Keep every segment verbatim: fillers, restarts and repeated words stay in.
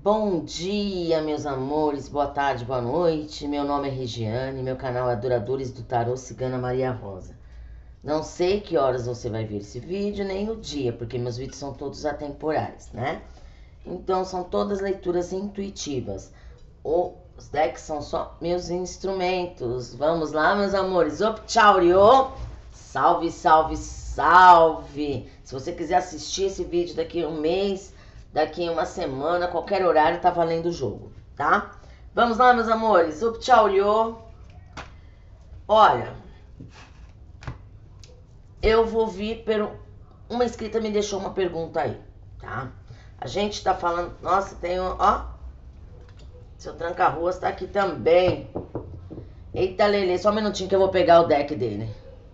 Bom dia, meus amores, boa tarde, boa noite. Meu nome é Regiane, meu canal é Adoradores do Tarô Cigana Maria Rosa. Não sei que horas você vai ver esse vídeo, nem o dia, porque meus vídeos são todos atemporais, né? Então, são todas leituras intuitivas. Os decks são só meus instrumentos. Vamos lá, meus amores. Op, tchau, rio. Salve, salve, salve. Se você quiser assistir esse vídeo daqui a um mês, daqui a uma semana, qualquer horário, tá valendo o jogo, tá? Vamos lá, meus amores. Up, tchau, rio. Olha, eu vou vir pelo... Uma inscrita me deixou uma pergunta aí, tá? A gente tá falando... Nossa, tem um... Ó, seu tranca-ruas tá aqui também. Eita, Lele, só um minutinho que eu vou pegar o deck dele.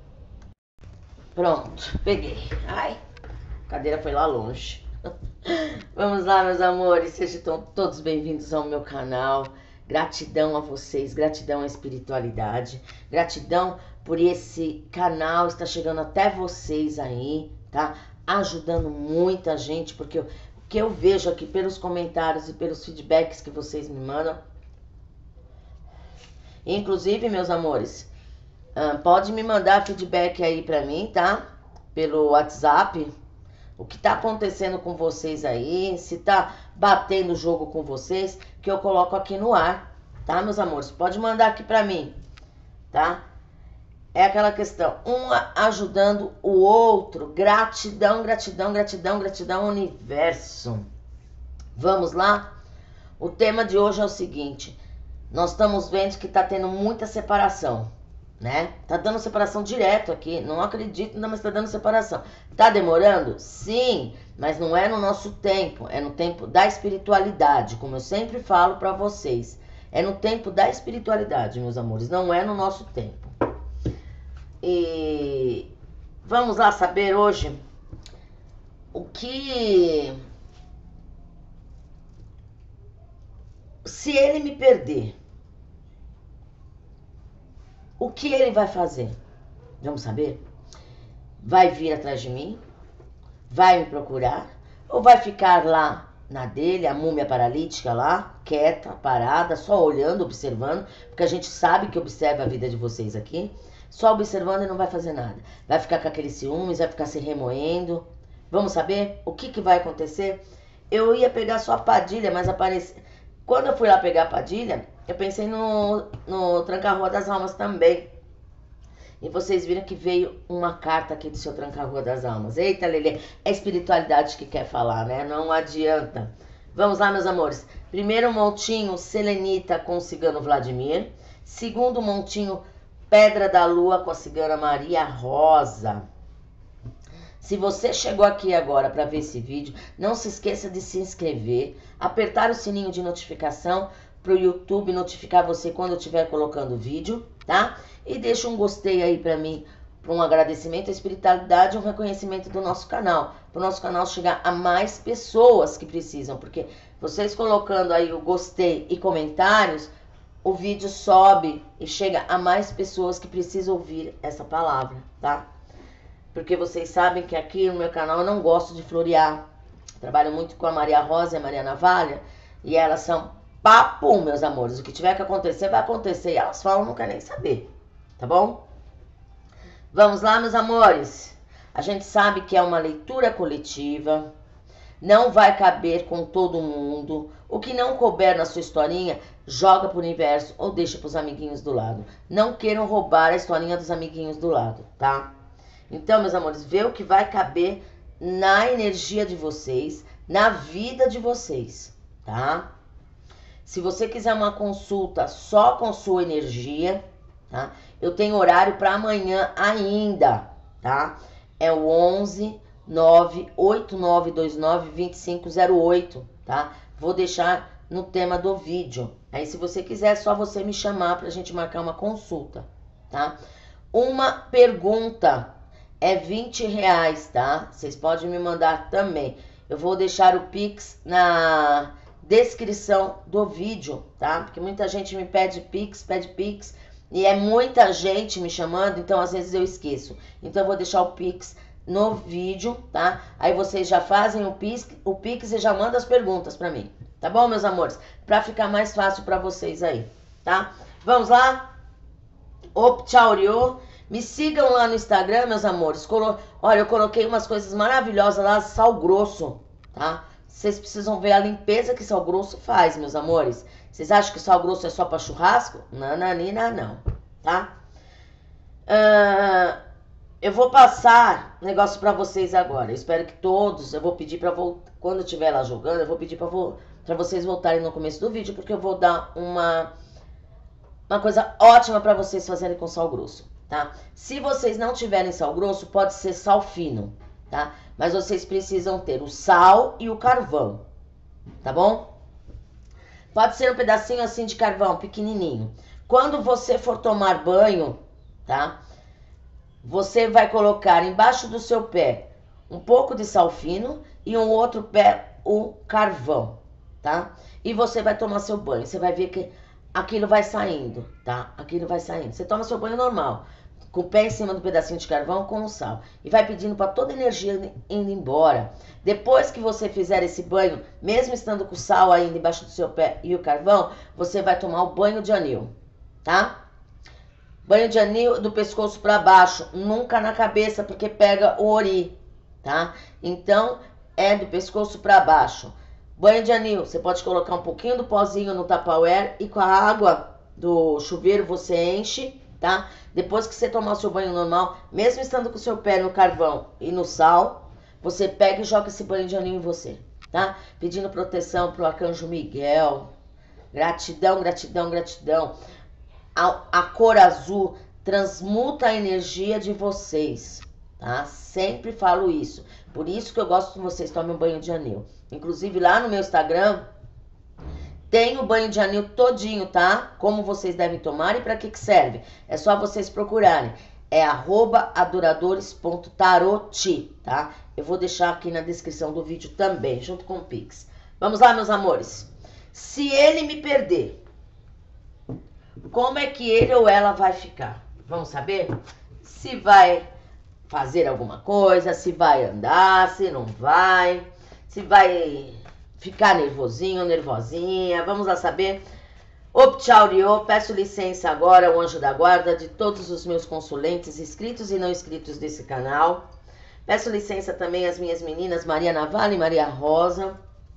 Pronto, peguei. Ai, a cadeira foi lá longe. Vamos lá, meus amores, sejam todos bem-vindos ao meu canal. Gratidão a vocês, gratidão à espiritualidade, gratidão por esse canal estar chegando até vocês aí, tá? Ajudando muita gente, porque o que eu vejo aqui pelos comentários e pelos feedbacks que vocês me mandam, inclusive, meus amores, pode me mandar feedback aí pra mim, tá? Pelo WhatsApp. O que tá acontecendo com vocês aí, se tá batendo o jogo com vocês, que eu coloco aqui no ar, tá, meus amores? Pode mandar aqui pra mim, tá? É aquela questão, um ajudando o outro. Gratidão, gratidão, gratidão, gratidão, universo. Vamos lá? O tema de hoje é o seguinte, nós estamos vendo que tá tendo muita separação, né? Tá dando separação direto aqui, não acredito, não, mas tá dando separação. Tá demorando? Sim, mas não é no nosso tempo, é no tempo da espiritualidade, como eu sempre falo pra vocês. É no tempo da espiritualidade, meus amores, não é no nosso tempo. E vamos lá saber hoje o que... Se ele me perder, o que ele vai fazer? Vamos saber? Vai vir atrás de mim? Vai me procurar? Ou vai ficar lá na dele, a múmia paralítica lá, quieta, parada, só olhando, observando? Porque a gente sabe que observa a vida de vocês aqui. Só observando e não vai fazer nada. Vai ficar com aqueles ciúmes, vai ficar se remoendo. Vamos saber o que, que vai acontecer? Eu ia pegar só a Padilha, mas apareceu... Quando eu fui lá pegar a Padilha, eu pensei no, no Tranca-Rua das Almas também. E vocês viram que veio uma carta aqui do seu Tranca-Rua das Almas. Eita, Lelê, é a espiritualidade que quer falar, né? Não adianta. Vamos lá, meus amores. Primeiro montinho, Selenita com o cigano Vladimir. Segundo montinho, Pedra da Lua com a cigana Maria Rosa. Se você chegou aqui agora para ver esse vídeo, não se esqueça de se inscrever, apertar o sininho de notificação para o YouTube notificar você quando eu estiver colocando o vídeo, tá? E deixa um gostei aí para mim, para um agradecimento à espiritualidade e um reconhecimento do nosso canal, para o nosso canal chegar a mais pessoas que precisam, porque vocês colocando aí o gostei e comentários, o vídeo sobe e chega a mais pessoas que precisam ouvir essa palavra, tá? Porque vocês sabem que aqui no meu canal eu não gosto de florear. Trabalho muito com a Maria Rosa e a Maria Navalha. E elas são papo, meus amores. O que tiver que acontecer, vai acontecer. E elas falam, não querem nem saber. Tá bom? Vamos lá, meus amores. A gente sabe que é uma leitura coletiva. Não vai caber com todo mundo. O que não couber na sua historinha, joga pro universo ou deixa pros amiguinhos do lado. Não queiram roubar a historinha dos amiguinhos do lado, tá? Então, meus amores, vê o que vai caber na energia de vocês, na vida de vocês, tá? Se você quiser uma consulta só com sua energia, tá? Eu tenho horário para amanhã ainda, tá? É o onze, nove oito nove dois nove, dois cinco zero oito, tá? Vou deixar no tema do vídeo. Aí, se você quiser, é só você me chamar pra gente marcar uma consulta, tá? Uma pergunta... É vinte reais, tá? Vocês podem me mandar também. Eu vou deixar o Pix na descrição do vídeo, tá? Porque muita gente me pede Pix, pede Pix. E é muita gente me chamando, então às vezes eu esqueço. Então eu vou deixar o Pix no vídeo, tá? Aí vocês já fazem o Pix, o Pix e já mandam as perguntas pra mim, Tá bom, meus amores? Pra ficar mais fácil pra vocês aí, tá? Vamos lá? Op, tchau, Rio. Me sigam lá no Instagram, meus amores. Colo... Olha, eu coloquei umas coisas maravilhosas lá, sal grosso, tá? Vocês precisam ver a limpeza que sal grosso faz, meus amores. Vocês acham que sal grosso é só pra churrasco? Nananina, não, tá? Uh, eu vou passar negócio pra vocês agora. Eu espero que todos, eu vou pedir pra voltar. Quando eu estiver lá jogando, eu vou pedir pra, vo... pra vocês voltarem no começo do vídeo, porque eu vou dar uma, uma coisa ótima pra vocês fazerem com sal grosso. Tá? Se vocês não tiverem sal grosso, pode ser sal fino, tá? Mas vocês precisam ter o sal e o carvão, tá bom? Pode ser um pedacinho assim de carvão, pequenininho. Quando você for tomar banho, tá? Você vai colocar embaixo do seu pé um pouco de sal fino e um outro pé o carvão, tá? E você vai tomar seu banho, você vai ver que aquilo vai saindo, tá? Aquilo vai saindo. Você toma seu banho normal, com o pé em cima do pedacinho de carvão com o sal. E vai pedindo para toda a energia indo embora. Depois que você fizer esse banho, mesmo estando com o sal ainda embaixo do seu pé e o carvão, você vai tomar o banho de anil, tá? Banho de anil do pescoço para baixo, nunca na cabeça, porque pega o ori, tá? Então, é do pescoço para baixo. Banho de anil, você pode colocar um pouquinho do pozinho no Tupperware e com a água do chuveiro você enche, tá? Depois que você tomar o seu banho normal, mesmo estando com o seu pé no carvão e no sal, você pega e joga esse banho de anil em você, tá? Pedindo proteção pro Arcanjo Miguel. Gratidão, gratidão, gratidão. A, a cor azul transmuta a energia de vocês, tá? Sempre falo isso. Por isso que eu gosto que vocês tomem um banho de anil. Inclusive lá no meu Instagram tem o banho de anil todinho, tá? Como vocês devem tomar e para que que serve. É só vocês procurarem. É arroba adoradores ponto tarot, tá? Eu vou deixar aqui na descrição do vídeo também, junto com o Pix. Vamos lá, meus amores. Se ele me perder, como é que ele ou ela vai ficar? Vamos saber? Se vai fazer alguma coisa, se vai andar, se não vai, se vai ficar nervosinho, nervosinha. Vamos lá saber. Optaurio, peço licença agora ao anjo da guarda de todos os meus consulentes inscritos e não inscritos desse canal. Peço licença também às minhas meninas Maria Navala e Maria Rosa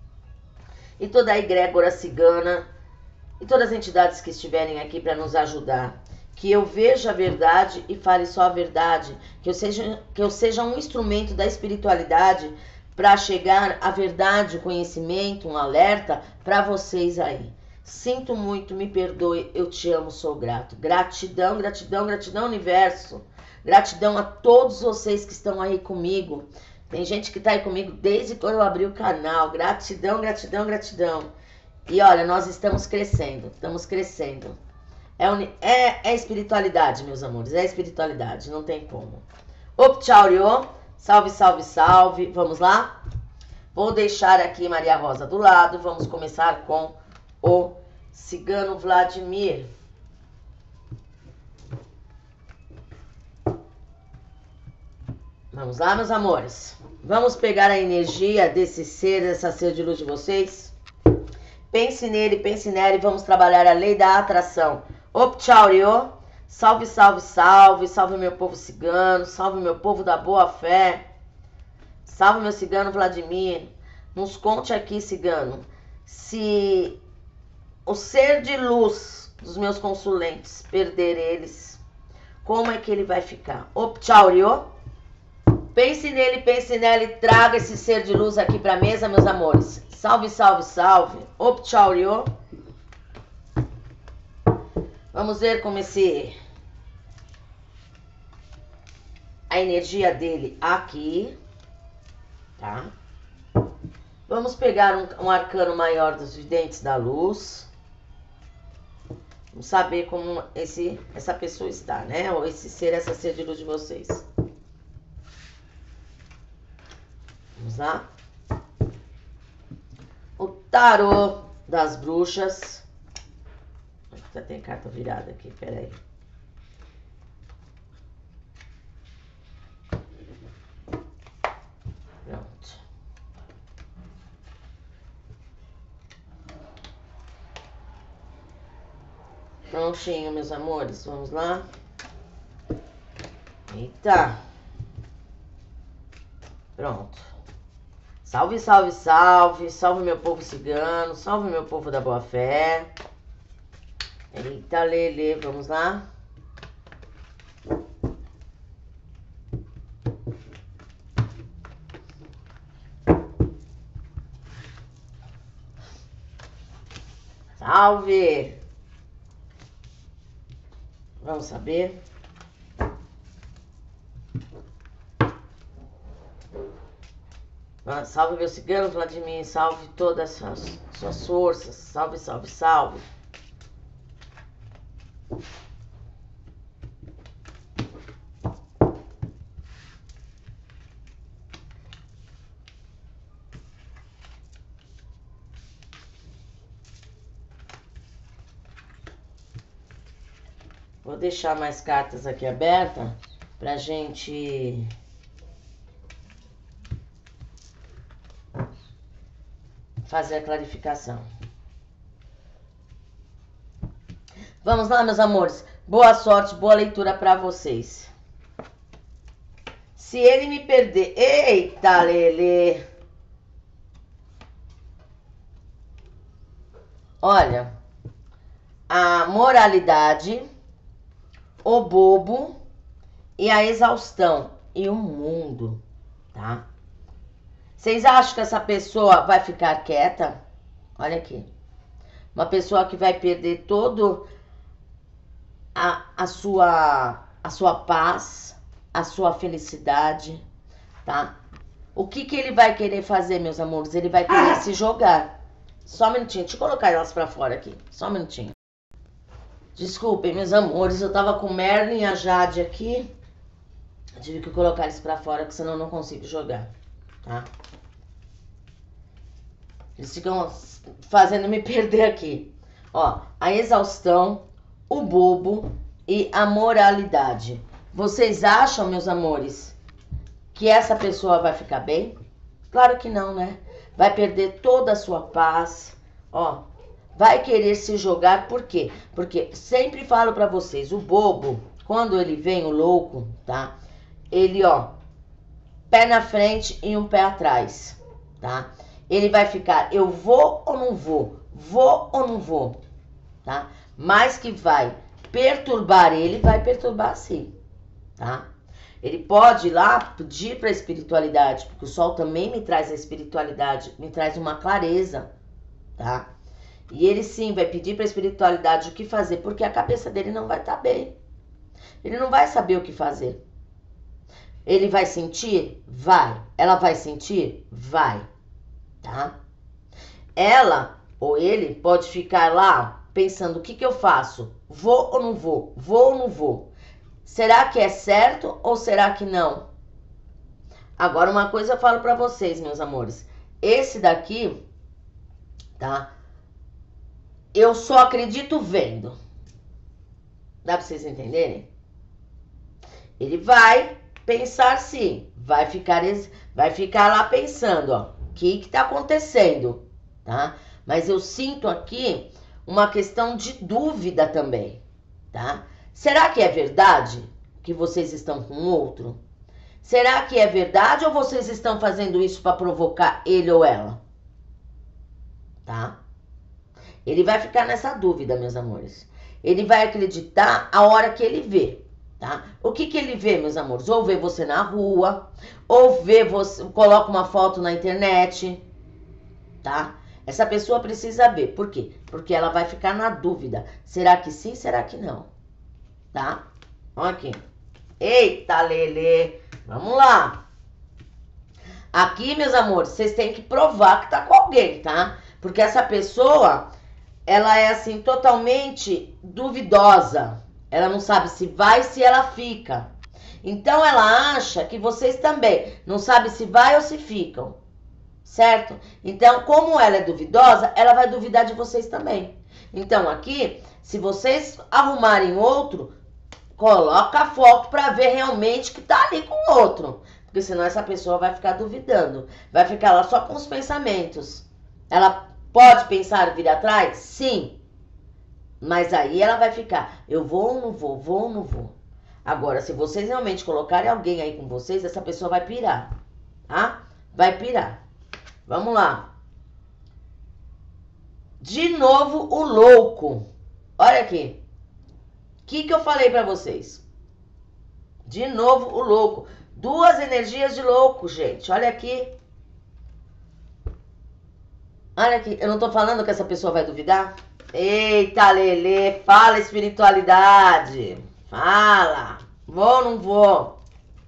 e toda a egrégora cigana e todas as entidades que estiverem aqui para nos ajudar. Que eu veja a verdade e fale só a verdade. Que eu seja, que eu seja um instrumento da espiritualidade para chegar à verdade, o conhecimento, um alerta para vocês aí. Sinto muito, me perdoe, eu te amo, sou grato. Gratidão, gratidão, gratidão, universo. Gratidão a todos vocês que estão aí comigo. Tem gente que está aí comigo desde quando eu abri o canal. Gratidão, gratidão, gratidão. E olha, nós estamos crescendo, estamos crescendo. É, uni... é, é espiritualidade, meus amores, é espiritualidade, não tem como. Optaurio, salve, salve, salve. Vamos lá? Vou deixar aqui Maria Rosa do lado, vamos começar com o cigano Vladimir. Vamos lá, meus amores. Vamos pegar a energia desse ser, dessa ser de luz de vocês. Pense nele, pense nela e vamos trabalhar a lei da atração. Optaurio, salve, salve, salve, salve meu povo cigano, salve meu povo da boa fé. Salve meu cigano Vladimir. Nos conte aqui, cigano, se o ser de luz dos meus consulentes perder eles, como é que ele vai ficar? Optaurio, pense nele, pense nela e traga esse ser de luz aqui para a mesa, meus amores. Salve, salve, salve. Optaurio. Vamos ver como esse... a energia dele aqui. Tá? Vamos pegar um, um arcano maior dos videntes da luz. Vamos saber como esse, essa pessoa está, né? Ou esse ser, essa ser de luz de vocês. Vamos lá. O tarô das bruxas. Já tem carta virada aqui, peraí. Pronto. Prontinho, meus amores. Vamos lá. Eita. Pronto. Salve, salve, salve. Salve meu povo cigano. Salve meu povo da boa fé. Eita, Lele. Vamos lá. Salve. Vamos saber. Salve, meu cigano, Vladimir. Salve todas as suas, suas forças. Salve, salve, salve. Vou deixar mais cartas aqui abertas pra gente fazer a clarificação. Vamos lá, meus amores. Boa sorte, boa leitura pra vocês. Se ele me perder... Eita, Lelê! Olha, a moralidade, o bobo e a exaustão e o mundo, tá? Vocês acham que essa pessoa vai ficar quieta? Olha aqui. Uma pessoa que vai perder todo a, a, sua, a sua paz, a sua felicidade, tá? O que que ele vai querer fazer, meus amores? Ele vai querer se jogar. Só um minutinho, deixa eu colocar elas pra fora aqui. Só um minutinho. Desculpem, meus amores, eu tava com o Merlin e a Jade aqui. Eu tive que colocar eles pra fora, porque senão eu não consigo jogar, tá? Eles ficam fazendo me perder aqui. Ó, a exaustão, o bobo e a moralidade. Vocês acham, meus amores, que essa pessoa vai ficar bem? Claro que não, né? Vai perder toda a sua paz, ó. Vai querer se jogar, por quê? Porque sempre falo pra vocês, o bobo, quando ele vem, o louco, tá? Ele, ó, pé na frente e um pé atrás, tá? Ele vai ficar, eu vou ou não vou? Vou ou não vou? Tá? Mas que vai perturbar ele, vai perturbar sim, tá? Ele pode ir lá pedir pra espiritualidade, porque o sol também me traz a espiritualidade, me traz uma clareza, tá? E ele sim vai pedir para a espiritualidade o que fazer, porque a cabeça dele não vai estar bem. Ele não vai saber o que fazer. Ele vai sentir? Vai. Ela vai sentir? Vai. Tá? Ela ou ele pode ficar lá pensando, o que que eu faço? Vou ou não vou? Vou ou não vou? Será que é certo ou será que não? Agora uma coisa eu falo para vocês, meus amores. Esse daqui, tá? Eu só acredito vendo. Dá pra vocês entenderem? Ele vai pensar sim. Vai ficar, vai ficar lá pensando, ó. O que que tá acontecendo, tá? Mas eu sinto aqui uma questão de dúvida também, tá? Será que é verdade que vocês estão com outro? Será que é verdade ou vocês estão fazendo isso para provocar ele ou ela? Tá? Ele vai ficar nessa dúvida, meus amores. Ele vai acreditar a hora que ele vê, tá? O que que ele vê, meus amores? Ou vê você na rua, ou vê você, coloca uma foto na internet, tá? Essa pessoa precisa ver. Por quê? Porque ela vai ficar na dúvida. Será que sim, será que não? Tá? Olha aqui. Eita, Lelê. Vamos lá. Aqui, meus amores, vocês têm que provar que tá com alguém, tá? Porque essa pessoa, ela é assim, totalmente duvidosa. Ela não sabe se vai, se ela fica. Então, ela acha que vocês também não sabem se vai ou se ficam. Certo? Então, como ela é duvidosa, ela vai duvidar de vocês também. Então, aqui, se vocês arrumarem outro, coloca a foto para ver realmente que tá ali com o outro. Porque senão essa pessoa vai ficar duvidando. Vai ficar lá só com os pensamentos. Ela pode pensar vir atrás? Sim. Mas aí ela vai ficar, eu vou ou não vou, vou ou não vou. Agora, se vocês realmente colocarem alguém aí com vocês, essa pessoa vai pirar, tá? Vai pirar. Vamos lá. De novo, o louco. Olha aqui. O que que eu falei pra vocês? De novo, o louco. Duas energias de louco, gente. Olha aqui. Olha aqui. Eu não tô falando que essa pessoa vai duvidar? Eita, Lelê. Fala, espiritualidade. Fala. Vou ou não vou?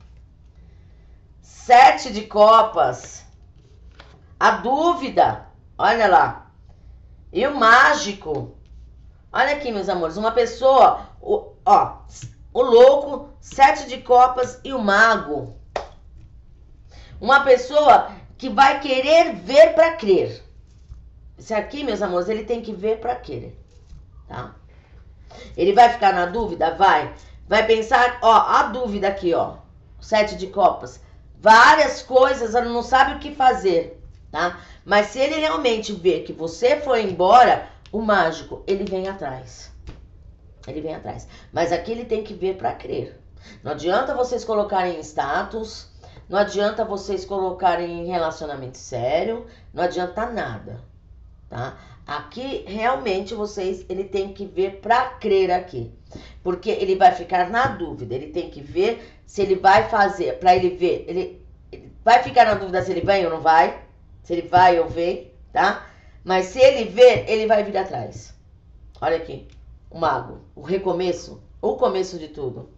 Sete de copas. A dúvida. Olha lá. E o mágico. Olha aqui, meus amores. Uma pessoa... O, ó... O louco, sete de copas e o mago. Uma pessoa que vai querer ver para crer. Esse aqui, meus amores, ele tem que ver para querer, tá? Ele vai ficar na dúvida? Vai. Vai pensar, ó, a dúvida aqui, ó. Sete de copas. Várias coisas, ele não sabe o que fazer, tá? Mas se ele realmente ver que você foi embora, o mágico, ele vem atrás. Ele vem atrás. Mas aqui ele tem que ver para crer. Não adianta vocês colocarem em status. Não adianta vocês colocarem em relacionamento sério. Não adianta nada. Tá? Aqui realmente vocês... Ele tem que ver para crer aqui. Porque ele vai ficar na dúvida. Ele tem que ver se ele vai fazer. Para ele ver. Ele, ele vai ficar na dúvida se ele vem ou não vai. Se ele vai ou vem. Tá? Mas se ele ver, ele vai vir atrás. Olha aqui. O mago, o recomeço, o começo de tudo.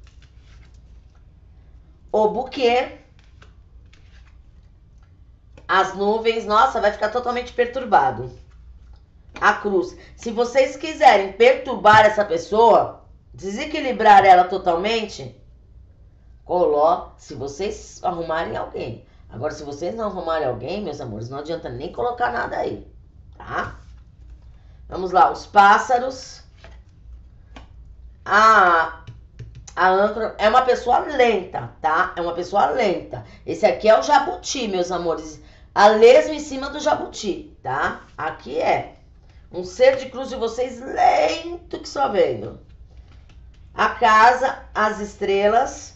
O buquê, as nuvens, nossa, vai ficar totalmente perturbado. A cruz. Se vocês quiserem perturbar essa pessoa, desequilibrar ela totalmente, coloque, se vocês arrumarem alguém. Agora, se vocês não arrumarem alguém, meus amores, não adianta nem colocar nada aí, tá? Vamos lá, os pássaros. A, a âncora é uma pessoa lenta, tá? É uma pessoa lenta. Esse aqui é o jabuti, meus amores. A lesma em cima do jabuti, tá? Aqui é um ser de cruz de vocês lento que só vendo. A casa, as estrelas,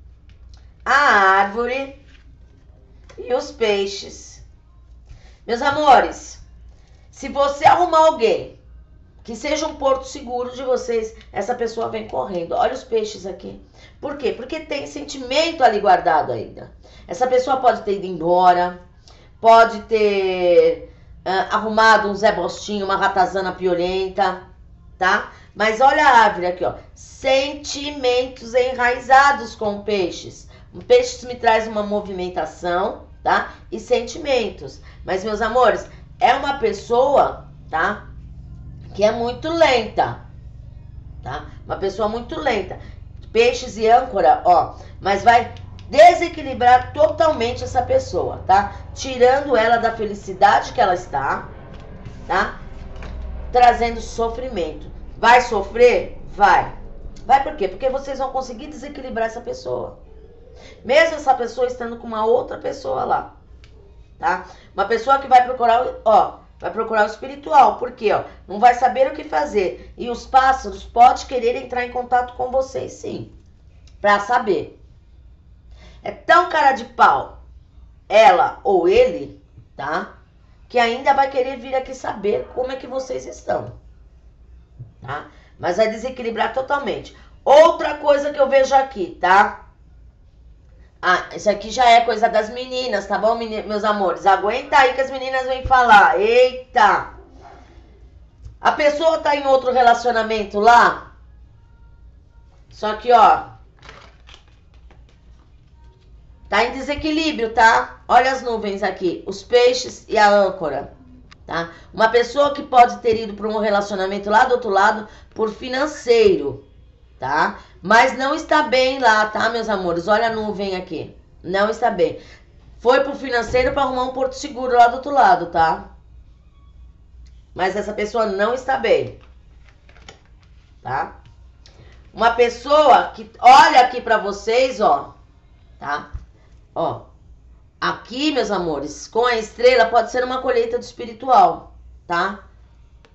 a árvore e os peixes. Meus amores, se você arrumar alguém que seja um porto seguro de vocês, essa pessoa vem correndo. Olha os peixes aqui. Por quê? Porque tem sentimento ali guardado ainda. Essa pessoa pode ter ido embora, pode ter uh, arrumado um Zé Bostinho, uma ratazana piolenta, tá? Mas olha a árvore aqui, ó. Sentimentos enraizados com peixes. Peixes me traz uma movimentação, tá? E sentimentos. Mas, meus amores, é uma pessoa, tá? Que é muito lenta, tá? Uma pessoa muito lenta. Peixes e âncora, ó. Mas vai desequilibrar totalmente essa pessoa, tá? Tirando ela da felicidade que ela está, tá? Trazendo sofrimento. Vai sofrer? Vai. Vai por quê? Porque vocês vão conseguir desequilibrar essa pessoa. Mesmo essa pessoa estando com uma outra pessoa lá, tá? Uma pessoa que vai procurar, ó... Vai procurar o espiritual, porque ó, não vai saber o que fazer. E os pássaros podem querer entrar em contato com vocês, sim. Pra saber. É tão cara de pau, ela ou ele, tá? Que ainda vai querer vir aqui saber como é que vocês estão. Tá? Mas vai desequilibrar totalmente. Outra coisa que eu vejo aqui, tá? Ah, isso aqui já é coisa das meninas, tá bom, meus amores? Aguenta aí que as meninas vêm falar. Eita! A pessoa tá em outro relacionamento lá. Só que, ó. Tá em desequilíbrio, tá? Olha as nuvens aqui. Os peixes e a âncora, tá? Uma pessoa que pode ter ido para um relacionamento lá do outro lado por financeiro, tá? Mas não está bem lá, tá, meus amores? Olha a nuvem aqui. Não está bem. Foi pro financeiro para arrumar um porto seguro lá do outro lado, tá? Mas essa pessoa não está bem. Tá? Uma pessoa que olha aqui para vocês, ó. Tá? Ó. Aqui, meus amores, com a estrela pode ser uma colheita do espiritual, tá?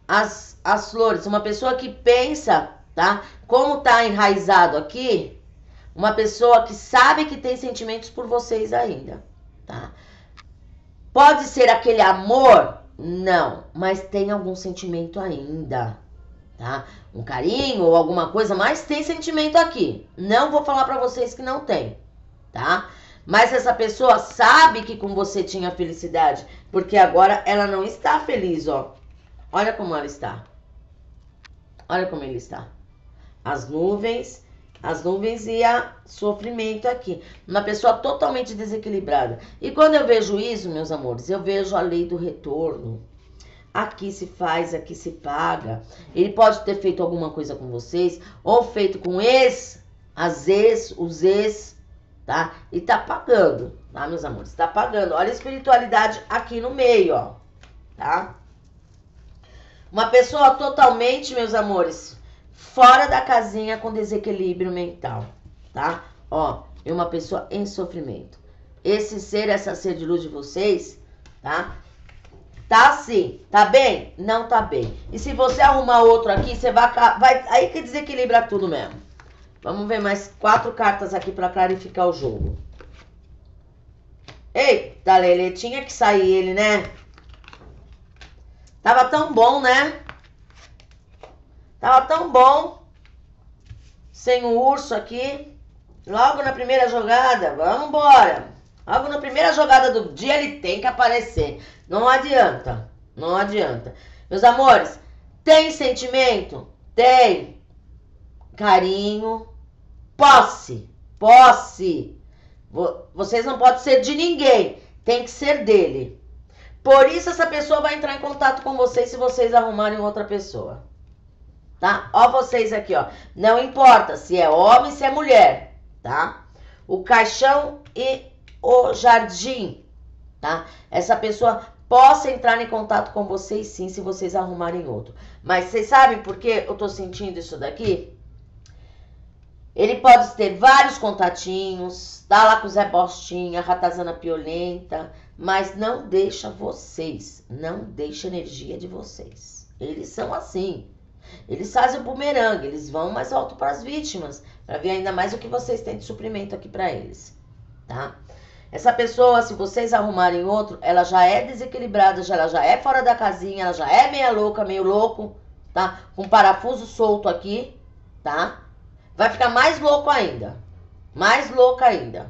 as, as flores. Uma pessoa que pensa, tá? Como tá enraizado aqui, uma pessoa que sabe que tem sentimentos por vocês ainda, tá? Pode ser aquele amor? Não, mas tem algum sentimento ainda, tá? Um carinho ou alguma coisa, mas tem sentimento aqui. Não vou falar pra vocês que não tem, tá? Mas essa pessoa sabe que com você tinha felicidade, porque agora ela não está feliz, ó. Olha como ela está. Olha como ele está. As nuvens, as nuvens e a sofrimento aqui. Uma pessoa totalmente desequilibrada. E quando eu vejo isso, meus amores, eu vejo a lei do retorno. Aqui se faz, aqui se paga. Ele pode ter feito alguma coisa com vocês, ou feito com ex, as ex, os ex, tá? E tá pagando, tá, meus amores? Tá pagando. Olha a espiritualidade aqui no meio, ó, tá? Uma pessoa totalmente, meus amores, fora da casinha com desequilíbrio mental, tá? Ó, é uma pessoa em sofrimento. Esse ser, essa ser de luz de vocês, tá? Tá assim, tá bem? Não tá bem. E se você arrumar outro aqui, você vai, vai aí que desequilibra tudo mesmo. Vamos ver mais quatro cartas aqui pra clarificar o jogo. Eita, Lelê, tinha que sair ele, né? Tava tão bom, né? Tava tão bom. Sem o urso aqui. Logo na primeira jogada. Vamos embora. Logo na primeira jogada do dia ele tem que aparecer. Não adianta. Não adianta. Meus amores, tem sentimento? Tem. Carinho. Posse. Posse. Vocês não podem ser de ninguém. Tem que ser dele. Por isso essa pessoa vai entrar em contato com vocês se vocês arrumarem outra pessoa. Tá? Ó vocês aqui, ó. Não importa se é homem, se é mulher, tá? O caixão e o jardim, tá? Essa pessoa possa entrar em contato com vocês sim, se vocês arrumarem outro. Mas vocês sabem por que eu tô sentindo isso daqui? Ele pode ter vários contatinhos, tá lá com o Zé Bostinha, Ratazana Piolenta, mas não deixa vocês, não deixa a energia de vocês. Eles são assim. Eles fazem o bumerangue, eles vão mais alto para as vítimas, para ver ainda mais o que vocês têm de suprimento aqui para eles, tá? Essa pessoa, se vocês arrumarem outro, ela já é desequilibrada, já, ela já é fora da casinha, ela já é meia louca, meio louco, tá? Com parafuso solto aqui, tá? Vai ficar mais louco ainda, mais louca ainda,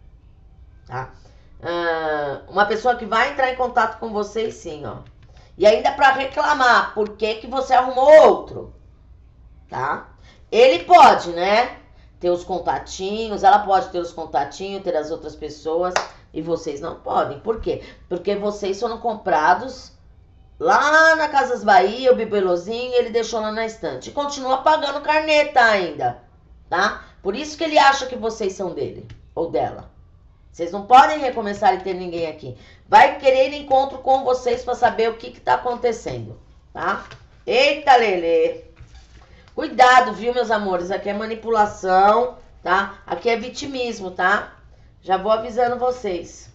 tá? Ah, uma pessoa que vai entrar em contato com vocês sim, ó. E ainda para reclamar por que que você arrumou outro, tá? Ele pode, né? Ter os contatinhos, ela pode ter os contatinhos, ter as outras pessoas, e vocês não podem. Por quê? Porque vocês foram comprados lá na Casas Bahia, o bibelozinho, ele deixou lá na estante. E continua pagando carneta ainda, tá? Por isso que ele acha que vocês são dele, ou dela. Vocês não podem recomeçar e ter ninguém aqui. Vai querer encontro com vocês para saber o que que tá acontecendo, tá? Eita, Lelê. Cuidado, viu, meus amores? Aqui é manipulação, tá? Aqui é vitimismo, tá? Já vou avisando vocês.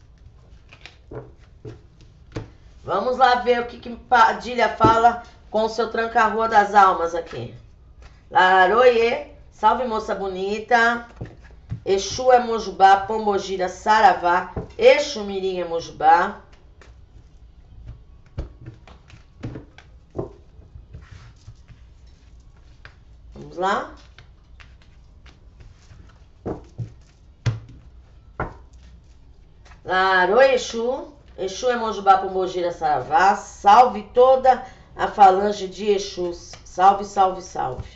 Vamos lá ver o que que Padilha fala com o seu tranca-rua das almas aqui. Laroie, salve moça bonita. Exu é Mojubá, Pombogira, Saravá, Exu Mirim é Mojubá. Vamos lá. Larô Exu, Exu é Mojubá, Pombogira, Saravá. Salve toda a falange de Exus. Salve, salve, salve.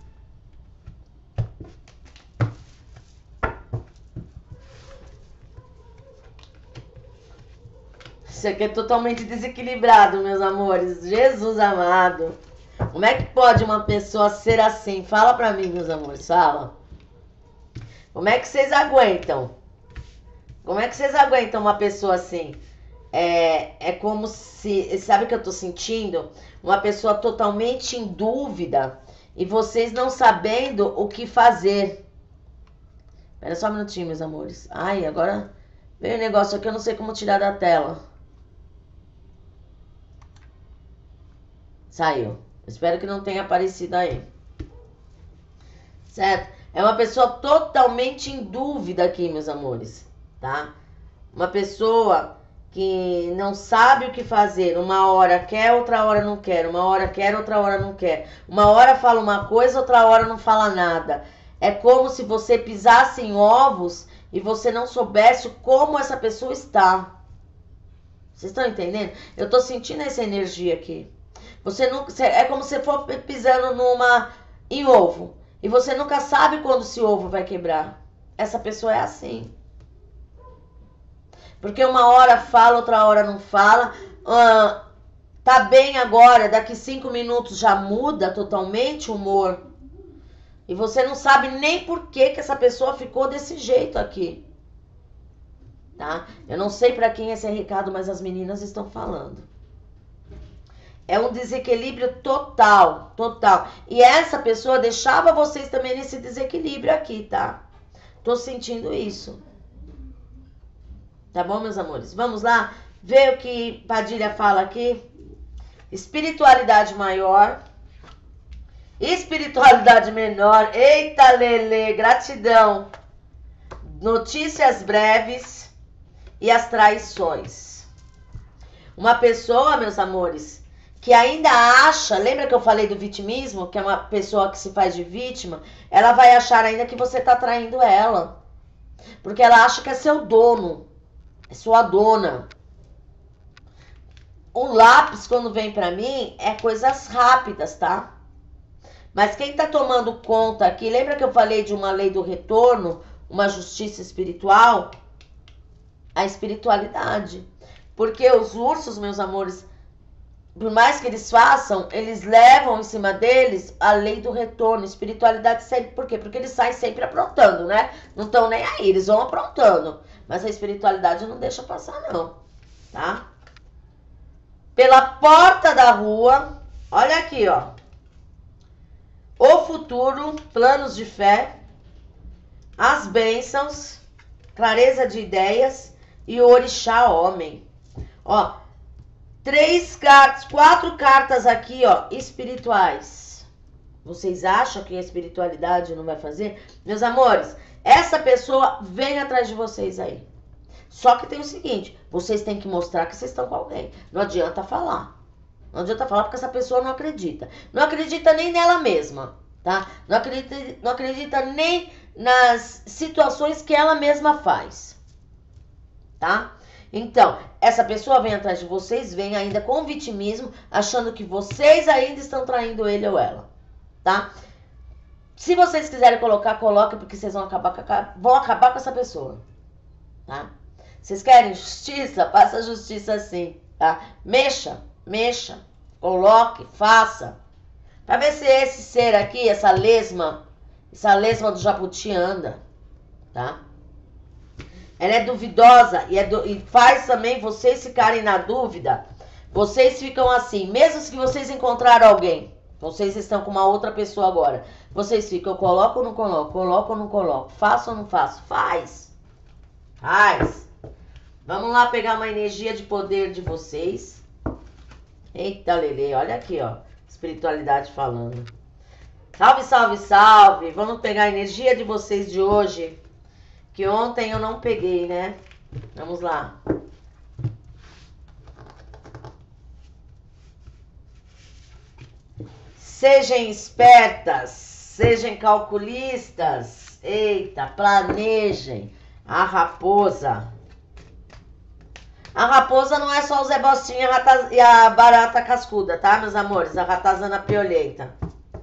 Isso aqui é totalmente desequilibrado, meus amores. Jesus amado. Como é que pode uma pessoa ser assim? Fala pra mim, meus amores. Fala. Como é que vocês aguentam? Como é que vocês aguentam uma pessoa assim? É, é como se... Sabe o que eu tô sentindo? Uma pessoa totalmente em dúvida e vocês não sabendo o que fazer. Espera só um minutinho, meus amores. Ai, agora veio um negócio aqui, eu não sei como tirar da tela. Saiu. Espero que não tenha aparecido aí. Certo? É uma pessoa totalmente em dúvida aqui, meus amores, tá? Uma pessoa que não sabe o que fazer. Uma hora quer, outra hora não quer. Uma hora quer, outra hora não quer. Uma hora fala uma coisa, outra hora não fala nada. É como se você pisasse em ovos e você não soubesse como essa pessoa está. Vocês estão entendendo? Eu tô sentindo essa energia aqui. Você nunca, é como se for pisando numa em ovo. E você nunca sabe quando esse ovo vai quebrar. Essa pessoa é assim. Porque uma hora fala, outra hora não fala. Ah, tá bem agora, daqui cinco minutos já muda totalmente o humor. E você não sabe nem por que, que essa pessoa ficou desse jeito aqui. Tá? Eu não sei para quem esse é recado, mas as meninas estão falando. É um desequilíbrio total, total. E essa pessoa deixava vocês também nesse desequilíbrio aqui, tá? Tô sentindo isso. Tá bom, meus amores? Vamos lá ver o que Padilha fala aqui. Espiritualidade maior. Espiritualidade menor. Eita, Lele, gratidão. Notícias breves e as traições. Uma pessoa, meus amores, que ainda acha, lembra que eu falei do vitimismo, que é uma pessoa que se faz de vítima, ela vai achar ainda que você tá traindo ela. Porque ela acha que é seu dono, é sua dona. O lápis, quando vem pra mim, é coisas rápidas, tá? Mas quem tá tomando conta aqui, lembra que eu falei de uma lei do retorno, uma justiça espiritual? A espiritualidade. Porque os ursos, meus amores, por mais que eles façam, eles levam em cima deles a lei do retorno, espiritualidade sempre. Por quê? Porque eles saem sempre aprontando, né? Não estão nem aí, eles vão aprontando. Mas a espiritualidade não deixa passar, não. Tá? Pela porta da rua, olha aqui, ó. O futuro, planos de fé, as bênçãos, clareza de ideias e o orixá homem. Ó, três cartas, quatro cartas aqui, ó, espirituais. Vocês acham que a espiritualidade não vai fazer? Meus amores, essa pessoa vem atrás de vocês aí. Só que tem o seguinte, vocês têm que mostrar que vocês estão com alguém. Não adianta falar. Não adianta falar porque essa pessoa não acredita. Não acredita nem nela mesma, tá? Não acredita, não acredita nem nas situações que ela mesma faz, tá? Então, essa pessoa vem atrás de vocês, vem ainda com vitimismo, achando que vocês ainda estão traindo ele ou ela, tá? Se vocês quiserem colocar, coloca, porque vocês vão acabar com, vão acabar com essa pessoa, tá? Vocês querem justiça? Faça a justiça assim, tá? Mexa, mexa, coloque, faça. Pra ver se esse ser aqui, essa lesma, essa lesma do jabuti anda, tá? Ela é duvidosa e, é du e faz também vocês ficarem na dúvida. Vocês ficam assim, mesmo que vocês encontraram alguém, vocês estão com uma outra pessoa agora, vocês ficam, coloco ou não coloco, coloco ou não coloco, faço ou não faço, faz, faz. Vamos lá pegar uma energia de poder de vocês. Eita, Lelê, olha aqui, ó, espiritualidade falando. Salve, salve, salve. Vamos pegar a energia de vocês de hoje, que ontem eu não peguei, né? Vamos lá. Sejam espertas, sejam calculistas. Eita, planejem. A raposa. A raposa não é só o Zé Bostinha e a barata cascuda, tá, meus amores? A ratazana piolenta.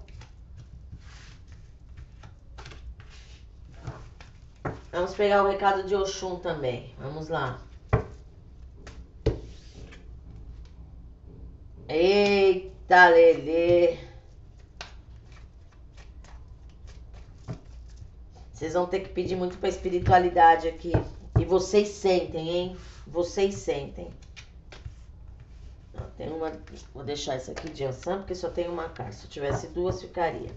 Vamos pegar o recado de Oxum também. Vamos lá. Eita, Lelê. Vocês vão ter que pedir muito pra espiritualidade aqui. E vocês sentem, hein? Vocês sentem. Tem uma... Vou deixar essa aqui de Ansan, porque só tem uma carta. Se eu tivesse duas, ficaria.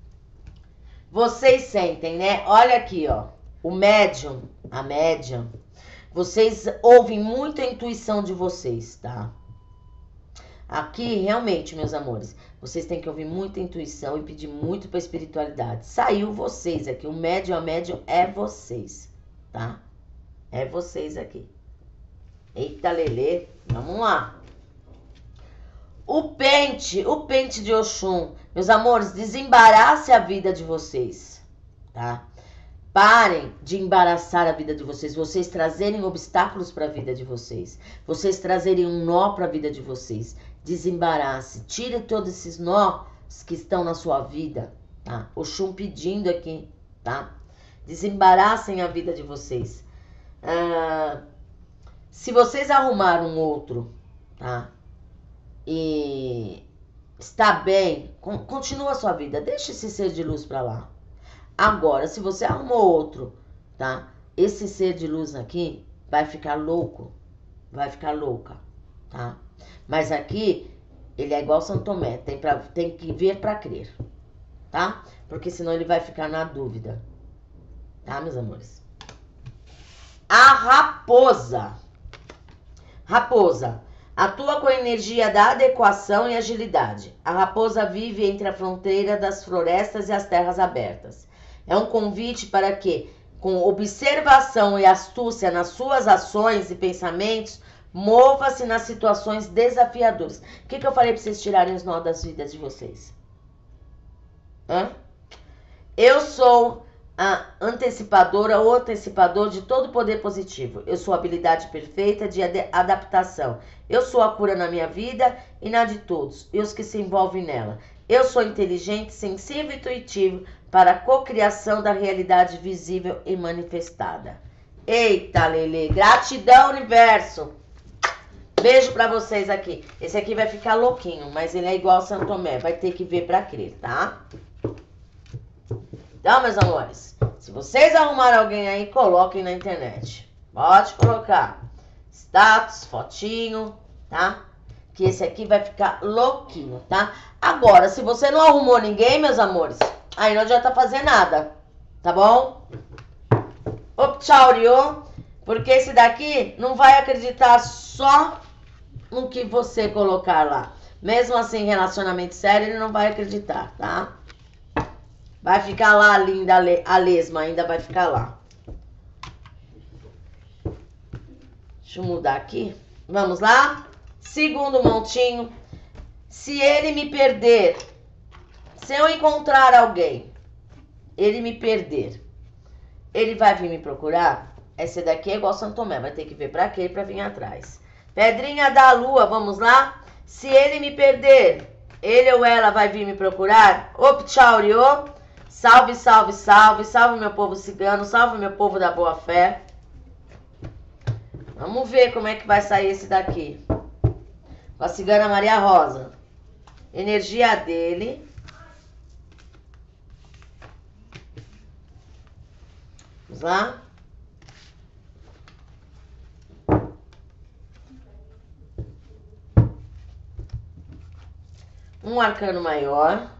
Vocês sentem, né? Olha aqui, ó. O médium, a médium, vocês ouvem muito a intuição de vocês, tá? Aqui, realmente, meus amores, vocês têm que ouvir muita intuição e pedir muito pra espiritualidade. Saiu vocês aqui, o médium a médium é vocês, tá? É vocês aqui. Eita, Lelê, vamos lá. O pente, o pente de Oxum, meus amores, desembarace a vida de vocês, tá? Parem de embaraçar a vida de vocês, vocês trazerem obstáculos para a vida de vocês, vocês trazerem um nó para a vida de vocês. Desembarace, tire todos esses nós que estão na sua vida, tá? Oxum pedindo aqui, tá? Desembaracem a vida de vocês. Ah, se vocês arrumaram um outro, tá? E está bem, continua a sua vida, deixa esse ser de luz para lá. Agora, se você arrumou outro, tá? Esse ser de luz aqui vai ficar louco, vai ficar louca, tá? Mas aqui, ele é igual São Tomé, tem, pra, tem que ver para crer, tá? Porque senão ele vai ficar na dúvida, tá, meus amores? A raposa. Raposa, atua com a energia da adequação e agilidade. A raposa vive entre a fronteira das florestas e as terras abertas. É um convite para que, com observação e astúcia nas suas ações e pensamentos, mova-se nas situações desafiadoras. O que, que eu falei para vocês tirarem os nós das vidas de vocês? Hã? Eu sou a antecipadora ou antecipador de todo poder positivo. Eu sou a habilidade perfeita de adaptação. Eu sou a cura na minha vida e na de todos, e os que se envolvem nela. Eu sou inteligente, sensível e intuitivo para a cocriação da realidade visível e manifestada. Eita, Lelê, gratidão, universo. Beijo pra vocês aqui. Esse aqui vai ficar louquinho, mas ele é igual a São Tomé, vai ter que ver pra crer, tá? Então, meus amores, se vocês arrumarem alguém aí, coloquem na internet. Pode colocar status, fotinho, tá? Que esse aqui vai ficar louquinho, tá? Agora, se você não arrumou ninguém, meus amores, aí não adianta fazer nada, tá bom? Optaurio, porque esse daqui não vai acreditar só no que você colocar lá. Mesmo assim, relacionamento sério, ele não vai acreditar, tá? Vai ficar lá, linda, a lesma ainda vai ficar lá. Deixa eu mudar aqui. Vamos lá? Segundo montinho. Se ele me perder, se eu encontrar alguém, ele me perder, ele vai vir me procurar? Esse daqui é igual São Tomé, vai ter que ver pra quê? Pra vir atrás. Pedrinha da lua, vamos lá? Se ele me perder, ele ou ela vai vir me procurar? Optaurio, salve, salve, salve, salve meu povo cigano, salve meu povo da boa fé. Vamos ver como é que vai sair esse daqui. Com a cigana Maria Rosa. Energia dele. Vamos lá. Um arcano maior.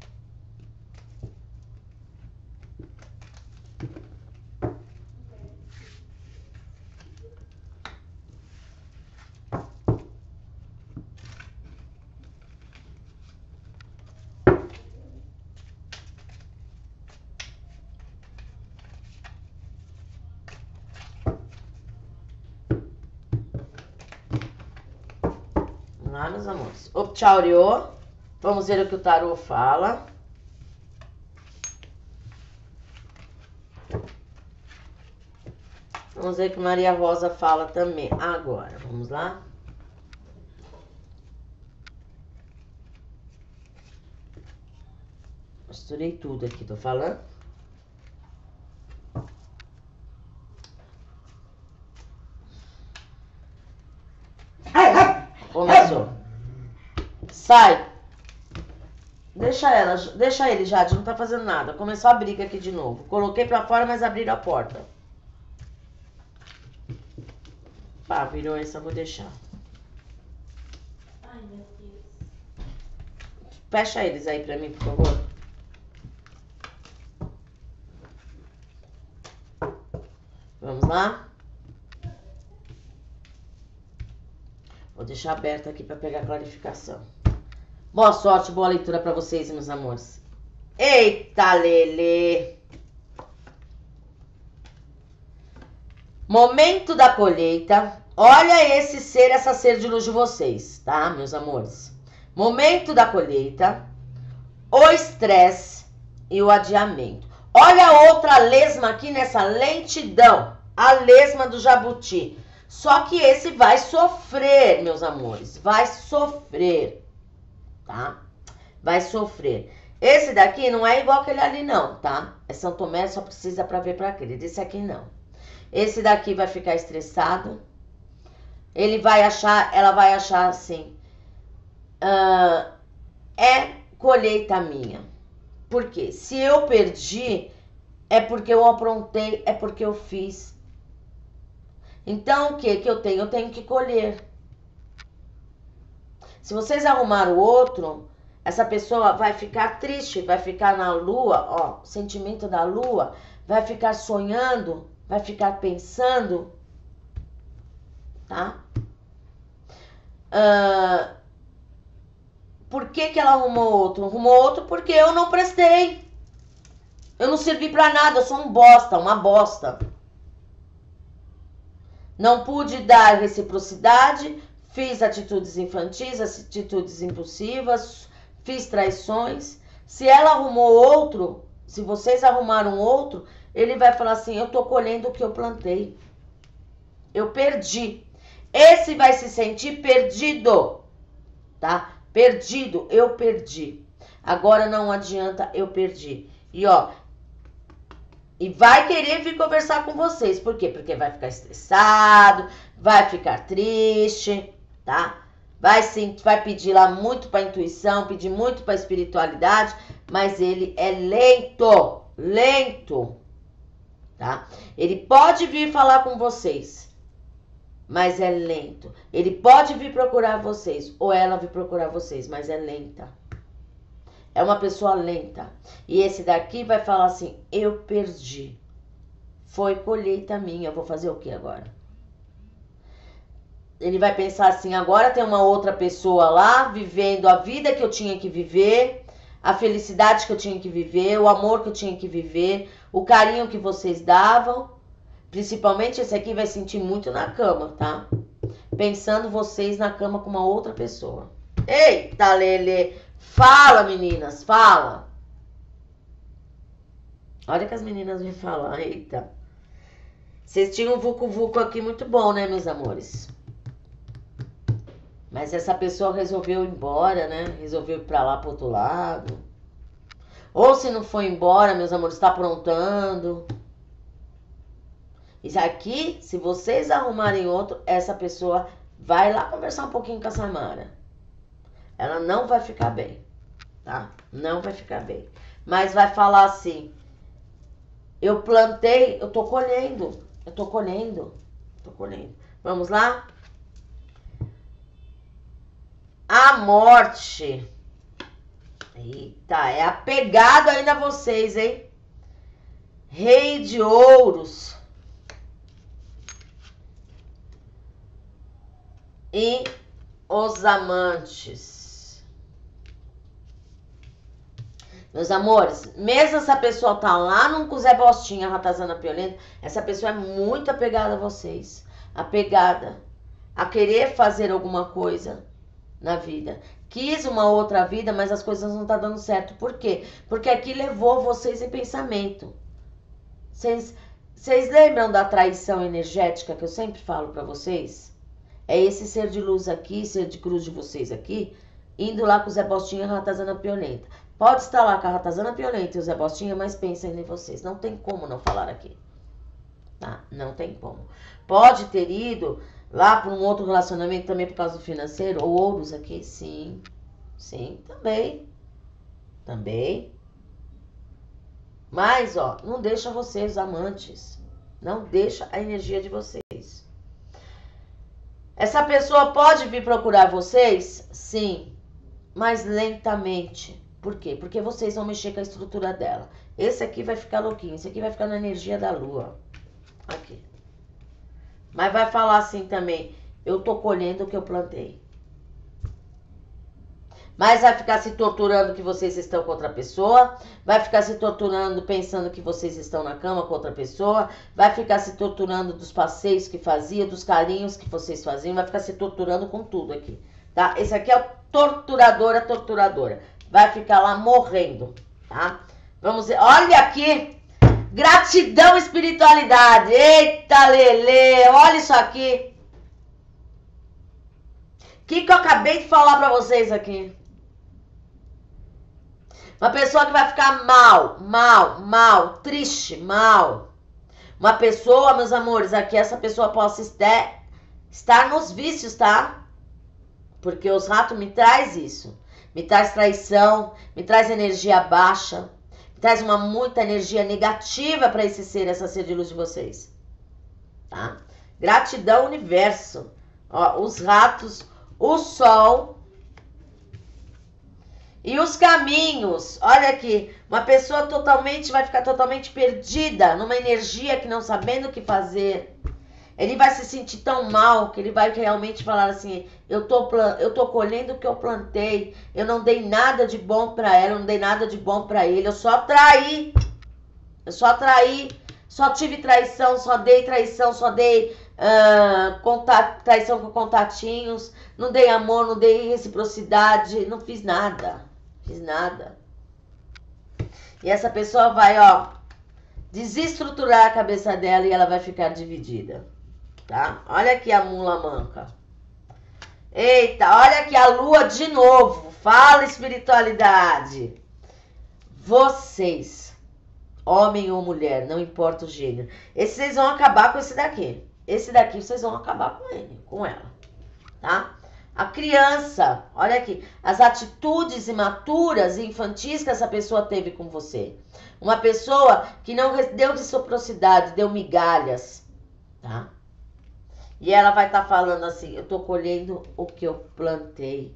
Vamos lá, meus amores. Optaurio. Vamos ver o que o tarô fala. Vamos ver o que Maria Rosa fala também. Agora, vamos lá. Misturei tudo aqui, tô falando. Começou. Sai. Deixa ela, deixa ele, Jade, não tá fazendo nada. Começou a briga aqui de novo. Coloquei pra fora, mas abriram a porta. Pá, virou essa, eu vou deixar. Ai, meu Deus. Fecha eles aí pra mim, por favor. Vamos lá? Vou deixar deixar aberto aqui para pegar clarificação. Boa sorte, boa leitura para vocês, meus amores. Eita, Lelê! Momento da colheita. Olha esse ser, essa ser de luz de vocês, tá, meus amores? Momento da colheita, o estresse e o adiamento. Olha a outra lesma aqui nessa lentidão, a lesma do jabuti. Só que esse vai sofrer, meus amores, vai sofrer, tá? Vai sofrer. Esse daqui não é igual aquele ali não, tá? É São Tomé, só precisa para ver para aquele. Desse aqui não. Esse daqui vai ficar estressado. Ele vai achar, ela vai achar assim, uh, é colheita minha. Por quê? Se eu perdi, é porque eu aprontei, é porque eu fiz. Então, o que que eu tenho? Eu tenho que colher. Se vocês arrumaram o outro, essa pessoa vai ficar triste, vai ficar na lua, ó, sentimento da lua, vai ficar sonhando, vai ficar pensando, tá? Uh, por que que ela arrumou outro? Arrumou outro porque eu não prestei. Eu não servi pra nada, eu sou um bosta, uma bosta. Não pude dar reciprocidade, fiz atitudes infantis, atitudes impulsivas, fiz traições. Se ela arrumou outro, se vocês arrumaram outro, ele vai falar assim, eu tô colhendo o que eu plantei. Eu perdi. Esse vai se sentir perdido, tá? Perdido, eu perdi. Agora não adianta, eu perdi. E ó, e vai querer vir conversar com vocês. Por quê? Porque vai ficar estressado, vai ficar triste, tá? Vai, sim, vai pedir lá muito para intuição, pedir muito para espiritualidade, mas ele é lento, lento, tá? Ele pode vir falar com vocês, mas é lento. Ele pode vir procurar vocês, ou ela vir procurar vocês, mas é lenta. É uma pessoa lenta. E esse daqui vai falar assim, eu perdi. Foi colheita minha, eu vou fazer o que agora? Ele vai pensar assim, agora tem uma outra pessoa lá, vivendo a vida que eu tinha que viver, a felicidade que eu tinha que viver, o amor que eu tinha que viver, o carinho que vocês davam. Principalmente esse aqui vai sentir muito na cama, tá? Pensando vocês na cama com uma outra pessoa. Eita, Lelê! Fala, meninas, fala! Olha que as meninas vêm falar, eita. Vocês tinham um vucu-vucu aqui muito bom, né, meus amores? Mas essa pessoa resolveu ir embora, né? Resolveu ir pra lá, pro outro lado. Ou se não foi embora, meus amores, está aprontando. Isso aqui, se vocês arrumarem outro, essa pessoa vai lá conversar um pouquinho com a Samara. Ela não vai ficar bem, tá? Não vai ficar bem. Mas vai falar assim, eu plantei, eu tô colhendo, eu tô colhendo, tô colhendo. Vamos lá? A morte. Eita, é apegado ainda a vocês, hein? Rei de ouros. E os amantes. Meus amores, mesmo essa pessoa tá lá num Zé Bostinha, ratazana piolenta, essa pessoa é muito apegada a vocês. Apegada a querer fazer alguma coisa na vida. Quis uma outra vida, mas as coisas não tá dando certo. Por quê? Porque aqui levou vocês em pensamento. Vocês, vocês lembram da traição energética que eu sempre falo pra vocês? É esse ser de luz aqui, ser de cruz de vocês aqui, indo lá com o Zé Bostinha e a ratazana piolenta. Pode estar lá com a ratazana piolenta e o Zé Bostinha, mas pensem em vocês. Não tem como não falar aqui. Tá? Não tem como. Pode ter ido lá para um outro relacionamento também por causa do financeiro, ou ouros aqui, sim. Sim, também. Também. Mas, ó, não deixa vocês amantes. Não deixa a energia de vocês. Essa pessoa pode vir procurar vocês? Sim, mas lentamente. Por quê? Porque vocês vão mexer com a estrutura dela. Esse aqui vai ficar louquinho, esse aqui vai ficar na energia da lua. Aqui. Mas vai falar assim também, eu tô colhendo o que eu plantei. mas vai ficar se torturando que vocês estão com outra pessoa, vai ficar se torturando pensando que vocês estão na cama com outra pessoa, vai ficar se torturando dos passeios que fazia, dos carinhos que vocês faziam, vai ficar se torturando com tudo aqui, tá? Esse aqui é o torturadora, torturadora. Vai ficar lá morrendo, tá? Vamos ver, olha aqui, gratidão e espiritualidade. Eita, Lelê, olha isso aqui. O que, que eu acabei de falar pra vocês aqui? Uma pessoa que vai ficar mal, mal, mal, triste, mal. Uma pessoa, meus amores, aqui essa pessoa possa estar, estar nos vícios, tá? Porque os ratos me traz isso. Me traz traição, me traz energia baixa, me traz uma muita energia negativa para esse ser, essa ser de luz de vocês. Tá? Gratidão, universo. Ó, os ratos, o sol e os caminhos. Olha aqui, uma pessoa totalmente, vai ficar totalmente perdida numa energia que não sabendo o que fazer. Ele vai se sentir tão mal que ele vai realmente falar assim, eu tô, eu tô colhendo o que eu plantei, eu não dei nada de bom pra ela, eu não dei nada de bom pra ele, eu só traí, eu só traí, só tive traição, só dei traição, só dei uh, contato, traição com contatinhos, não dei amor, não dei reciprocidade, não fiz nada, fiz nada. E essa pessoa vai, ó, desestruturar a cabeça dela e ela vai ficar dividida. Tá? Olha aqui a mula manca. Eita, olha aqui a lua de novo. Fala, espiritualidade. Vocês, homem ou mulher, não importa o gênero, esses vocês vão acabar com esse daqui. Esse daqui vocês vão acabar com ele, com ela. Tá? A criança, olha aqui, as atitudes imaturas e infantis que essa pessoa teve com você. Uma pessoa que não deu reciprocidade, deu migalhas, tá? E ela vai estar tá falando assim, eu tô colhendo o que eu plantei.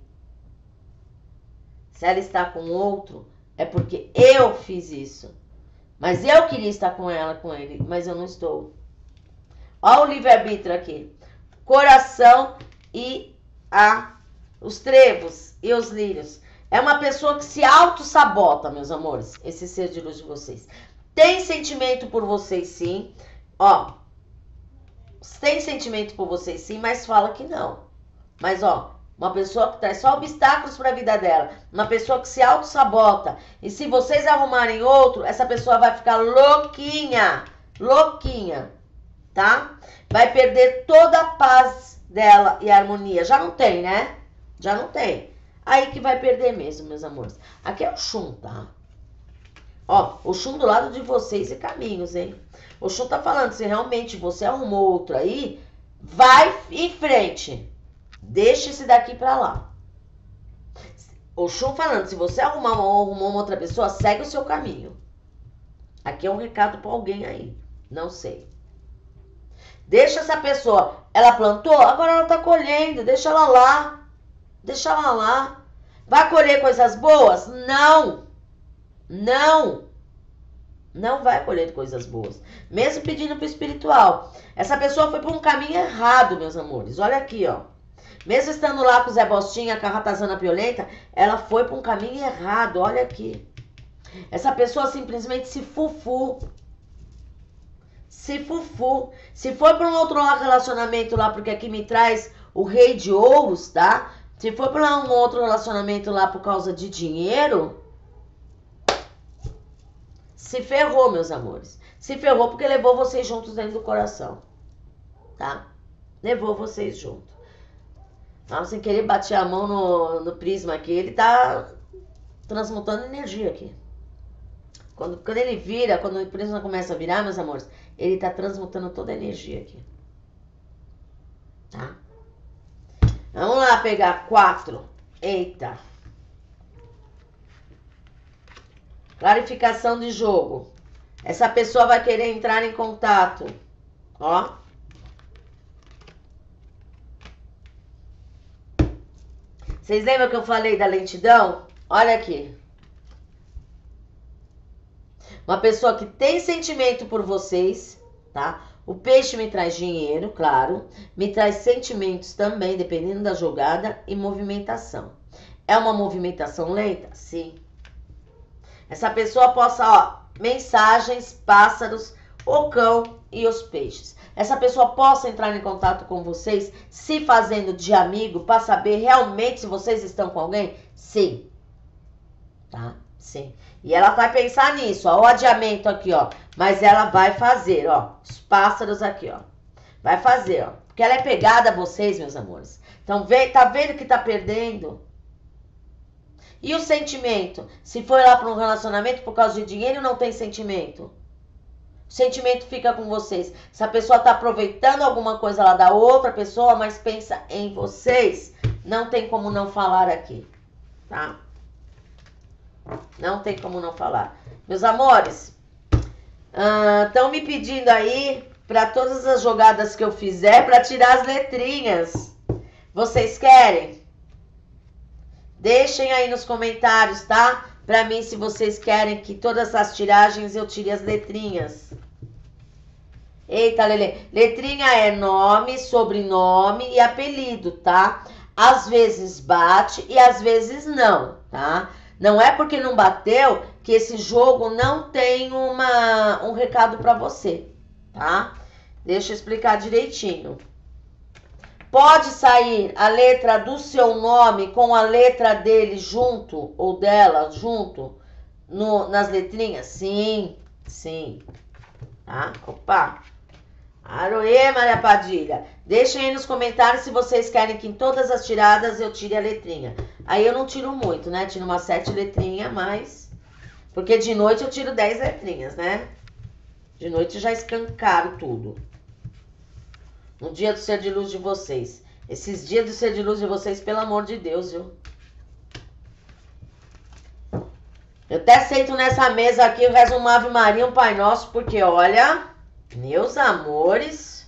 Se ela está com outro, é porque eu fiz isso. Mas eu queria estar com ela, com ele, mas eu não estou. Olha o livre-arbítrio aqui. Coração e a, os trevos e os lírios. É uma pessoa que se auto-sabota, meus amores, esse ser de luz de vocês. Tem sentimento por vocês, sim. Ó, tem sentimento por vocês, sim, mas fala que não. Mas, ó, uma pessoa que traz só obstáculos para a vida dela. Uma pessoa que se auto-sabota. E se vocês arrumarem outro, essa pessoa vai ficar louquinha. Louquinha, tá? Vai perder toda a paz dela e a harmonia. Já não tem, né? Já não tem. Aí que vai perder mesmo, meus amores. Aqui é o Xum, tá? Ó, o Xum do lado de vocês e caminhos, hein? O Xum tá falando, se realmente você arrumou outro aí, vai em frente. Deixa esse daqui pra lá. O Xum falando, se você arrumar uma, arrumou uma outra pessoa, segue o seu caminho. Aqui é um recado pra alguém aí. Não sei. Deixa essa pessoa. Ela plantou, agora ela tá colhendo. Deixa ela lá. Deixa ela lá. Vai colher coisas boas? Não. Não. Não vai colher coisas boas. Mesmo pedindo pro espiritual. Essa pessoa foi por um caminho errado, meus amores. Olha aqui, ó. Mesmo estando lá com o Zé Bostinha, com a ratazana violenta, ela foi por um caminho errado. Olha aqui. Essa pessoa simplesmente se fufu. Se fufu. Se for para um outro relacionamento lá, porque aqui me traz o rei de ouros, tá? Se for para um outro relacionamento lá por causa de dinheiro, se ferrou, meus amores. Se ferrou porque levou vocês juntos dentro do coração, tá? Levou vocês juntos. Ah, sem querer bater a mão no, no prisma aqui, ele tá transmutando energia aqui. Quando, quando ele vira, quando o prisma começa a virar, meus amores, ele tá transmutando toda a energia aqui. Tá? Vamos lá pegar quatro. Eita. Clarificação de jogo. Essa pessoa vai querer entrar em contato. Ó. Vocês lembram que eu falei da lentidão? Olha aqui. Uma pessoa que tem sentimento por vocês, tá? O peixe me traz dinheiro, claro. Me traz sentimentos também, dependendo da jogada e movimentação. É uma movimentação lenta? Sim. Essa pessoa possa, ó, mensagens, pássaros, o cão e os peixes. Essa pessoa possa entrar em contato com vocês, se fazendo de amigo, para saber realmente se vocês estão com alguém? Sim. Tá? Sim. E ela vai pensar nisso, ó, o adiamento aqui, ó. Mas ela vai fazer, ó, os pássaros aqui, ó. Vai fazer, ó. Porque ela é pegada a vocês, meus amores. Então, vê, tá vendo que tá perdendo? E o sentimento? Se foi lá para um relacionamento por causa de dinheiro, não tem sentimento. O sentimento fica com vocês. Se a pessoa tá aproveitando alguma coisa lá da outra pessoa, mas pensa em vocês, não tem como não falar aqui, tá? Não tem como não falar. Meus amores, estão uh, me pedindo aí para todas as jogadas que eu fizer para tirar as letrinhas. Vocês querem? Deixem aí nos comentários, tá? Para mim, se vocês querem que todas as tiragens eu tire as letrinhas. Eita, Lelê. Letrinha é nome, sobrenome e apelido, tá? Às vezes bate e às vezes não, tá? Não é porque não bateu que esse jogo não tem uma, um recado para você, tá? Deixa eu explicar direitinho. Pode sair a letra do seu nome com a letra dele junto, ou dela junto, no, nas letrinhas? Sim, sim. Tá? Opa. Aroê, Maria Padilha. Deixem aí nos comentários se vocês querem que em todas as tiradas eu tire a letrinha. Aí eu não tiro muito, né? Tiro umas sete letrinhas, mas... Porque de noite eu tiro dez letrinhas, né? De noite já escancaro tudo. No dia do ser de luz de vocês. Esses dias do ser de luz de vocês, pelo amor de Deus, viu? Eu até sento nessa mesa aqui e rezo uma Ave Maria, um Pai Nosso, porque olha, meus amores...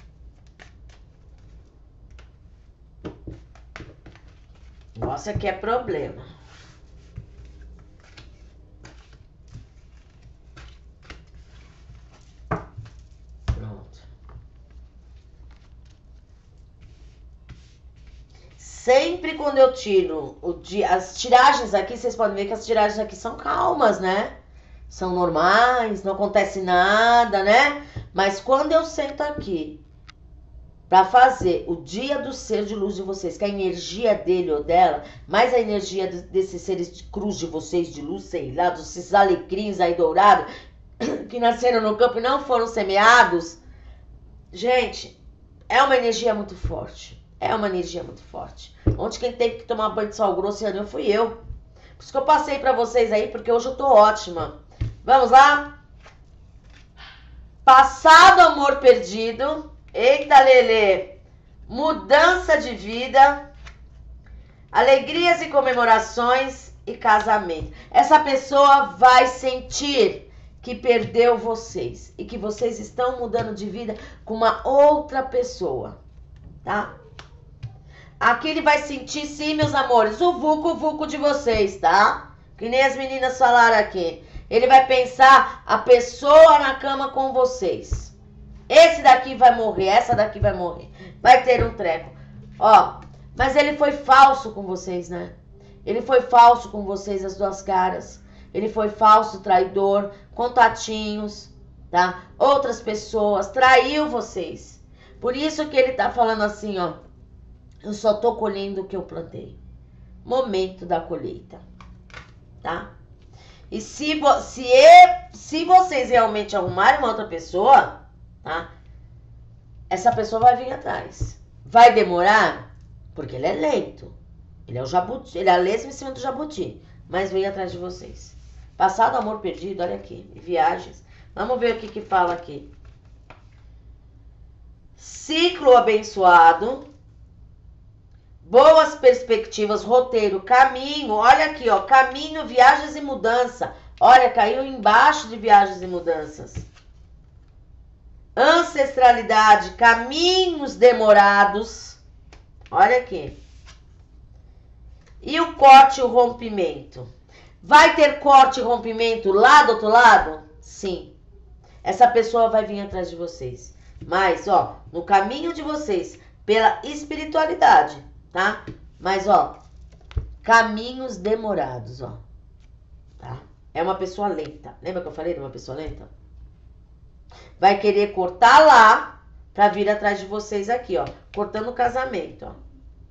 O negócio aqui é problema. Pronto. Sempre quando eu tiro o dia, as tiragens aqui, vocês podem ver que as tiragens aqui são calmas, né? São normais, não acontece nada, né? Mas quando eu sento aqui para fazer o dia do ser de luz de vocês, que a energia dele ou dela, mais a energia desses seres de cruz de vocês, de luz, sei lá, desses alecrins aí dourados, que nasceram no campo e não foram semeados. Gente, é uma energia muito forte. É uma energia muito forte. Onde quem teve que tomar banho de sal grosso eu fui eu. Por isso que eu passei para vocês aí, porque hoje eu tô ótima. Vamos lá? Passado amor perdido. Eita, Lelê. Mudança de vida. Alegrias e comemorações e casamento. Essa pessoa vai sentir que perdeu vocês e que vocês estão mudando de vida com uma outra pessoa, tá? Aqui ele vai sentir, sim, meus amores, o vucu vucu de vocês, tá? Que nem as meninas falaram aqui. Ele vai pensar a pessoa na cama com vocês. Esse daqui vai morrer, essa daqui vai morrer. Vai ter um treco. Ó, mas ele foi falso com vocês, né? Ele foi falso com vocês, as duas caras. Ele foi falso, traidor, contatinhos, tá? Outras pessoas, traiu vocês. Por isso que ele tá falando assim, ó. Eu só tô colhendo o que eu plantei. Momento da colheita, tá? E se, se, se vocês realmente arrumarem uma outra pessoa, tá? Essa pessoa vai vir atrás. Vai demorar? Porque ele é lento. Ele é o jabuti, ele é a lesma em cima do jabuti. Mas vem atrás de vocês. Passado amor perdido, olha aqui. Viagens. Vamos ver o que que fala aqui. Ciclo abençoado. Boas perspectivas, roteiro, caminho. Olha aqui, ó. Caminho, viagens e mudança. Olha, caiu embaixo de viagens e mudanças. Ancestralidade, caminhos demorados. Olha aqui. E o corte e o rompimento. Vai ter corte e rompimento lá do outro lado? Sim. Essa pessoa vai vir atrás de vocês. Mas, ó, no caminho de vocês, pela espiritualidade, tá? Mas, ó, caminhos demorados, ó. Tá? É uma pessoa lenta. Lembra que eu falei de uma pessoa lenta? Vai querer cortar lá pra vir atrás de vocês aqui, ó. Cortando o casamento, ó.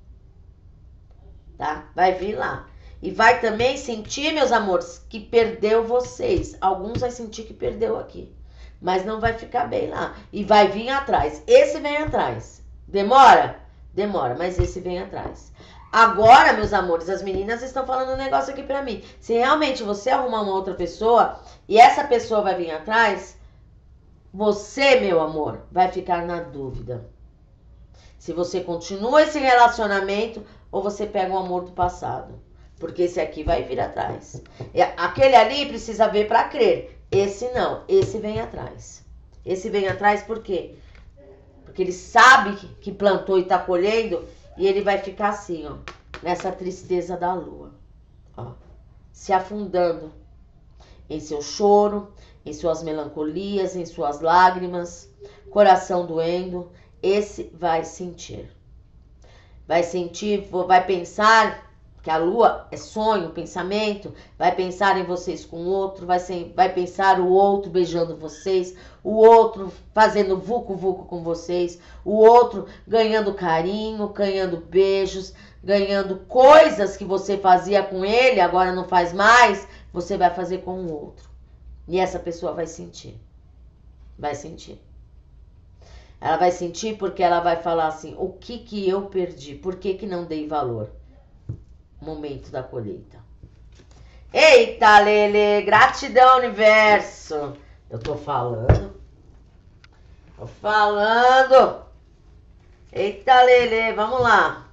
Tá? Vai vir lá. E vai também sentir, meus amores, que perdeu vocês. Alguns vai sentir que perdeu aqui. Mas não vai ficar bem lá. E vai vir atrás. Esse vem atrás. Demora? Demora, mas esse vem atrás. Agora, meus amores, as meninas estão falando um negócio aqui pra mim. Se realmente você arrumar uma outra pessoa e essa pessoa vai vir atrás, você, meu amor, vai ficar na dúvida. Se você continua esse relacionamento ou você pega o amor do passado. Porque esse aqui vai vir atrás. Aquele ali precisa ver para crer. Esse não. Esse vem atrás. Esse vem atrás por quê? Porque ele sabe que plantou e tá colhendo. E ele vai ficar assim, ó. Nessa tristeza da lua. Ó. Se afundando. Em seu choro. Em suas melancolias. Em suas lágrimas. Coração doendo. Esse vai sentir. Vai sentir, vai pensar... que a lua é sonho, pensamento, vai pensar em vocês com o outro, vai, ser, vai pensar o outro beijando vocês, o outro fazendo vucu-vucu com vocês, o outro ganhando carinho, ganhando beijos, ganhando coisas que você fazia com ele, agora não faz mais, você vai fazer com o outro. E essa pessoa vai sentir. Vai sentir. Ela vai sentir porque ela vai falar assim, o que que eu perdi? Por que que não dei valor? Momento da colheita. Eita, Lele, gratidão, universo. Eu tô falando. Tô falando. Eita, Lele, vamos lá.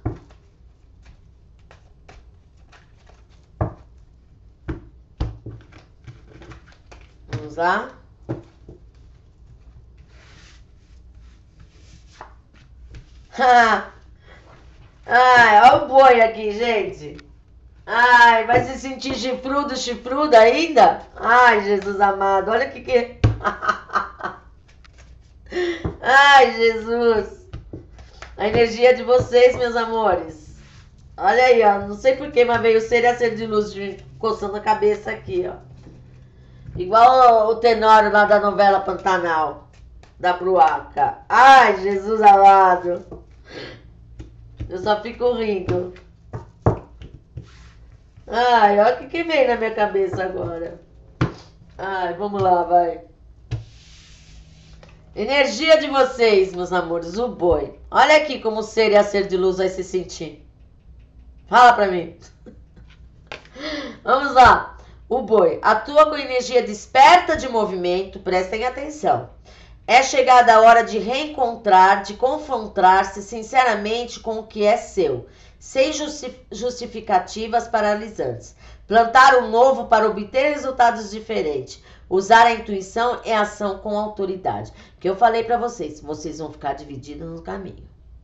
Vamos lá. Ai, olha o boi aqui, gente. Ai, vai se sentir chifrudo, chifruda ainda? Ai, Jesus amado, olha o que que... Ai, Jesus. A energia de vocês, meus amores. Olha aí, ó. Não sei porquê, mas veio ser e a ser de luz coçando a cabeça aqui, ó. Igual o, o Tenório lá da novela Pantanal. Da Bruaca. Ai, Jesus amado. Eu só fico rindo. Ai, olha o que, que vem na minha cabeça agora. Ai, vamos lá, vai. Energia de vocês, meus amores, o boi. Olha aqui como o ser e a ser de luz vai se sentir. Fala pra mim. Vamos lá. O boi atua com energia desperta de movimento, prestem atenção. É chegada a hora de reencontrar, de confrontar-se sinceramente com o que é seu, sem justificativas paralisantes. Plantar um novo para obter resultados diferentes. Usar a intuição e a ação com autoridade. Que eu falei para vocês, vocês vão ficar divididos no caminho.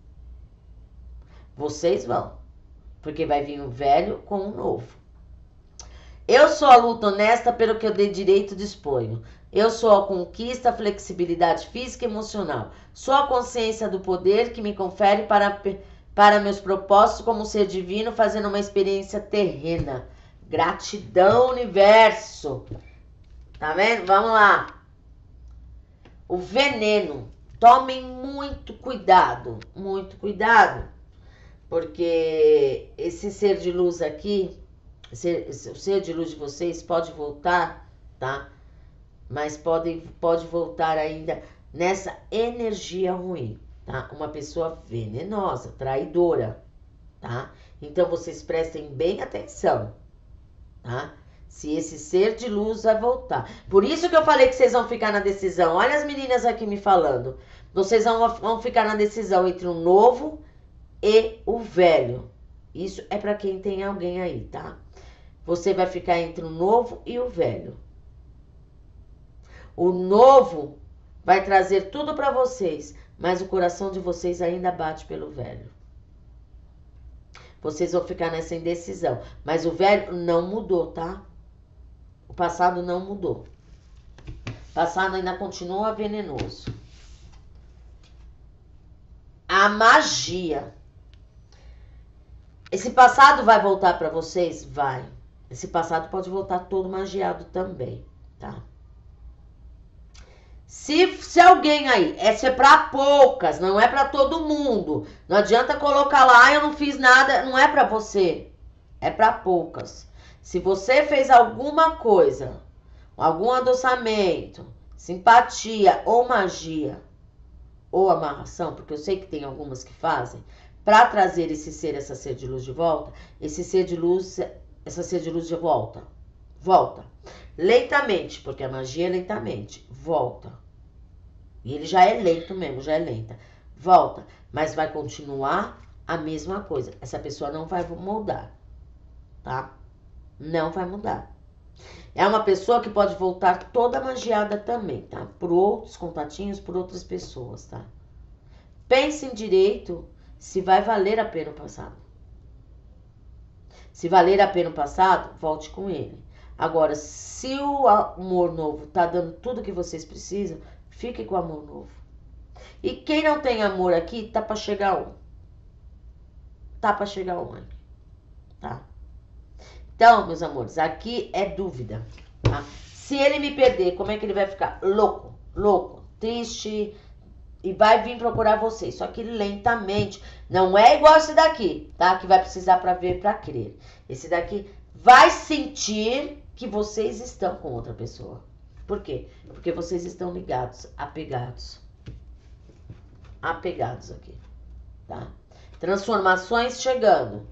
Vocês vão. Porque vai vir um velho com um novo. Eu sou a luta honesta pelo que eu de direito disponho. Eu sou a conquista, a flexibilidade física e emocional. Sou a consciência do poder que me confere para, para meus propósitos como ser divino, fazendo uma experiência terrena. Gratidão, universo. Tá vendo? Vamos lá. O veneno. Tomem muito cuidado. Muito cuidado. Porque esse ser de luz aqui, esse, esse, o ser de luz de vocês pode voltar, tá? Mas pode, pode voltar ainda nessa energia ruim, tá? Uma pessoa venenosa, traidora, tá? Então, vocês prestem bem atenção, tá? Se esse ser de luz vai voltar. Por isso que eu falei que vocês vão ficar na decisão. Olha as meninas aqui me falando. Vocês vão, vão ficar na decisão entre o novo e o velho. Isso é para quem tem alguém aí, tá? Você vai ficar entre o novo e o velho. O novo vai trazer tudo para vocês, mas o coração de vocês ainda bate pelo velho. Vocês vão ficar nessa indecisão, mas o velho não mudou, tá? O passado não mudou. O passado ainda continua venenoso. A magia. Esse passado vai voltar pra vocês? Vai. Esse passado pode voltar todo magiado também, tá? Se, se alguém aí, essa é pra poucas, não é pra todo mundo. Não adianta colocar lá, eu não fiz nada, não é pra você. É pra poucas. Se você fez alguma coisa, algum adoçamento, simpatia ou magia, ou amarração, porque eu sei que tem algumas que fazem, pra trazer esse ser, essa ser de luz de volta, esse ser de luz, essa ser de luz de volta, volta. Lentamente, porque a magia é lentamente, volta. E ele já é lento mesmo, já é lenta. Volta, mas vai continuar a mesma coisa. Essa pessoa não vai mudar, tá? Não vai mudar. É uma pessoa que pode voltar toda magiada também, tá? Por outros contatinhos, por outras pessoas, tá? Pensem direito se vai valer a pena o passado. Se valer a pena o passado, volte com ele. Agora, se o amor novo tá dando tudo que vocês precisam, fique com o amor novo. E quem não tem amor aqui, tá pra chegar um. Tá pra chegar um aqui, tá? Então, meus amores, aqui é dúvida, tá? Se ele me perder, como é que ele vai ficar? Louco, louco, triste e vai vir procurar vocês. Só que lentamente, não é igual esse daqui, tá? Que vai precisar pra ver, pra crer. Esse daqui vai sentir que vocês estão com outra pessoa. Por quê? Porque vocês estão ligados, apegados. Apegados aqui, tá? Transformações chegando.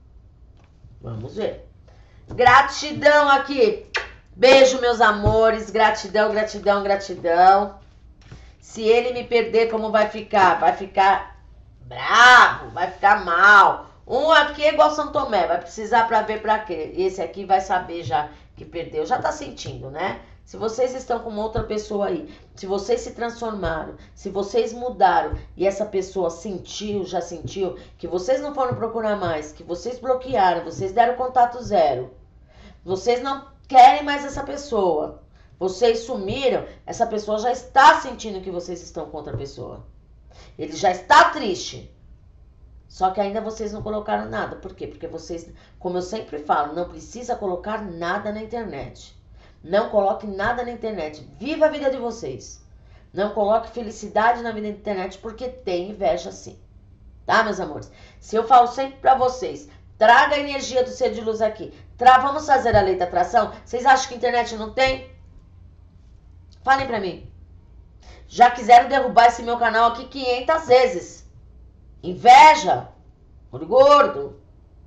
Vamos ver. Gratidão aqui. Beijo, meus amores. Gratidão, gratidão, gratidão. Se ele me perder, como vai ficar? Vai ficar bravo, vai ficar mal. Um aqui é igual São Tomé, vai precisar pra ver pra quê. Esse aqui vai saber já que perdeu. Já tá sentindo, né? Se vocês estão com outra pessoa aí, se vocês se transformaram, se vocês mudaram e essa pessoa sentiu, já sentiu, que vocês não foram procurar mais, que vocês bloquearam, vocês deram contato zero, vocês não querem mais essa pessoa, vocês sumiram, essa pessoa já está sentindo que vocês estão com outra pessoa. Ele já está triste. Só que ainda vocês não colocaram nada. Por quê? Porque vocês, como eu sempre falo, não precisa colocar nada na internet. Não coloque nada na internet. Viva a vida de vocês. Não coloque felicidade na vida da internet porque tem inveja sim. Tá, meus amores? Se eu falo sempre pra vocês, traga a energia do ser de luz aqui. Tra Vamos fazer a lei da atração? Vocês acham que a internet não tem? Falem pra mim. Já quiseram derrubar esse meu canal aqui quinhentas vezes. Inveja, olho gordo,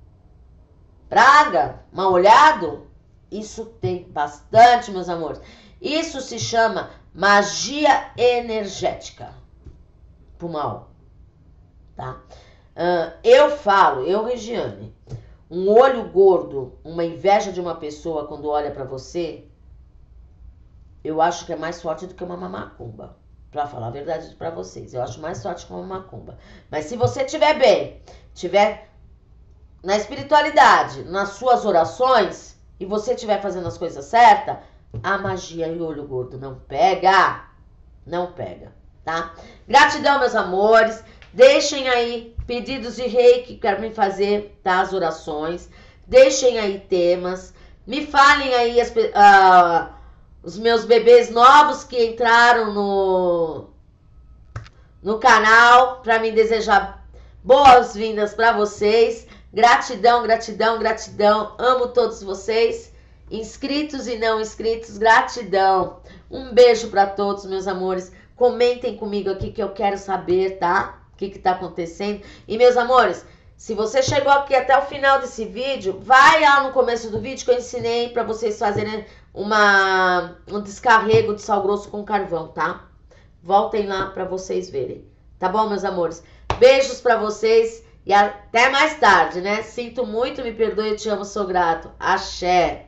praga, mal olhado. Isso tem bastante, meus amores. Isso se chama magia energética pro mal, tá? Uh, eu falo, eu, Regiane, um olho gordo, uma inveja de uma pessoa quando olha pra você, eu acho que é mais forte do que uma macumba. Pra falar a verdade pra vocês, eu acho mais forte que uma macumba. Mas se você estiver bem, estiver na espiritualidade, nas suas orações, e você estiver fazendo as coisas certas, a magia e o olho gordo não pega. Não pega, tá? Gratidão, meus amores. Deixem aí pedidos de reiki que querem me fazer, tá? As orações. Deixem aí temas. Me falem aí as, uh, os meus bebês novos que entraram no, no canal para me desejar boas-vindas para vocês. Gratidão, gratidão, gratidão. Amo todos vocês. Inscritos e não inscritos, gratidão. Um beijo para todos, meus amores. Comentem comigo aqui que eu quero saber, tá? O que que tá acontecendo. E, meus amores, se você chegou aqui até o final desse vídeo, vai lá no começo do vídeo que eu ensinei para vocês fazerem uma, um descarrego de sal grosso com carvão, tá? Voltem lá para vocês verem. Tá bom, meus amores? Beijos para vocês. E até mais tarde, né? Sinto muito, me perdoe, eu te amo, sou grato. Axé.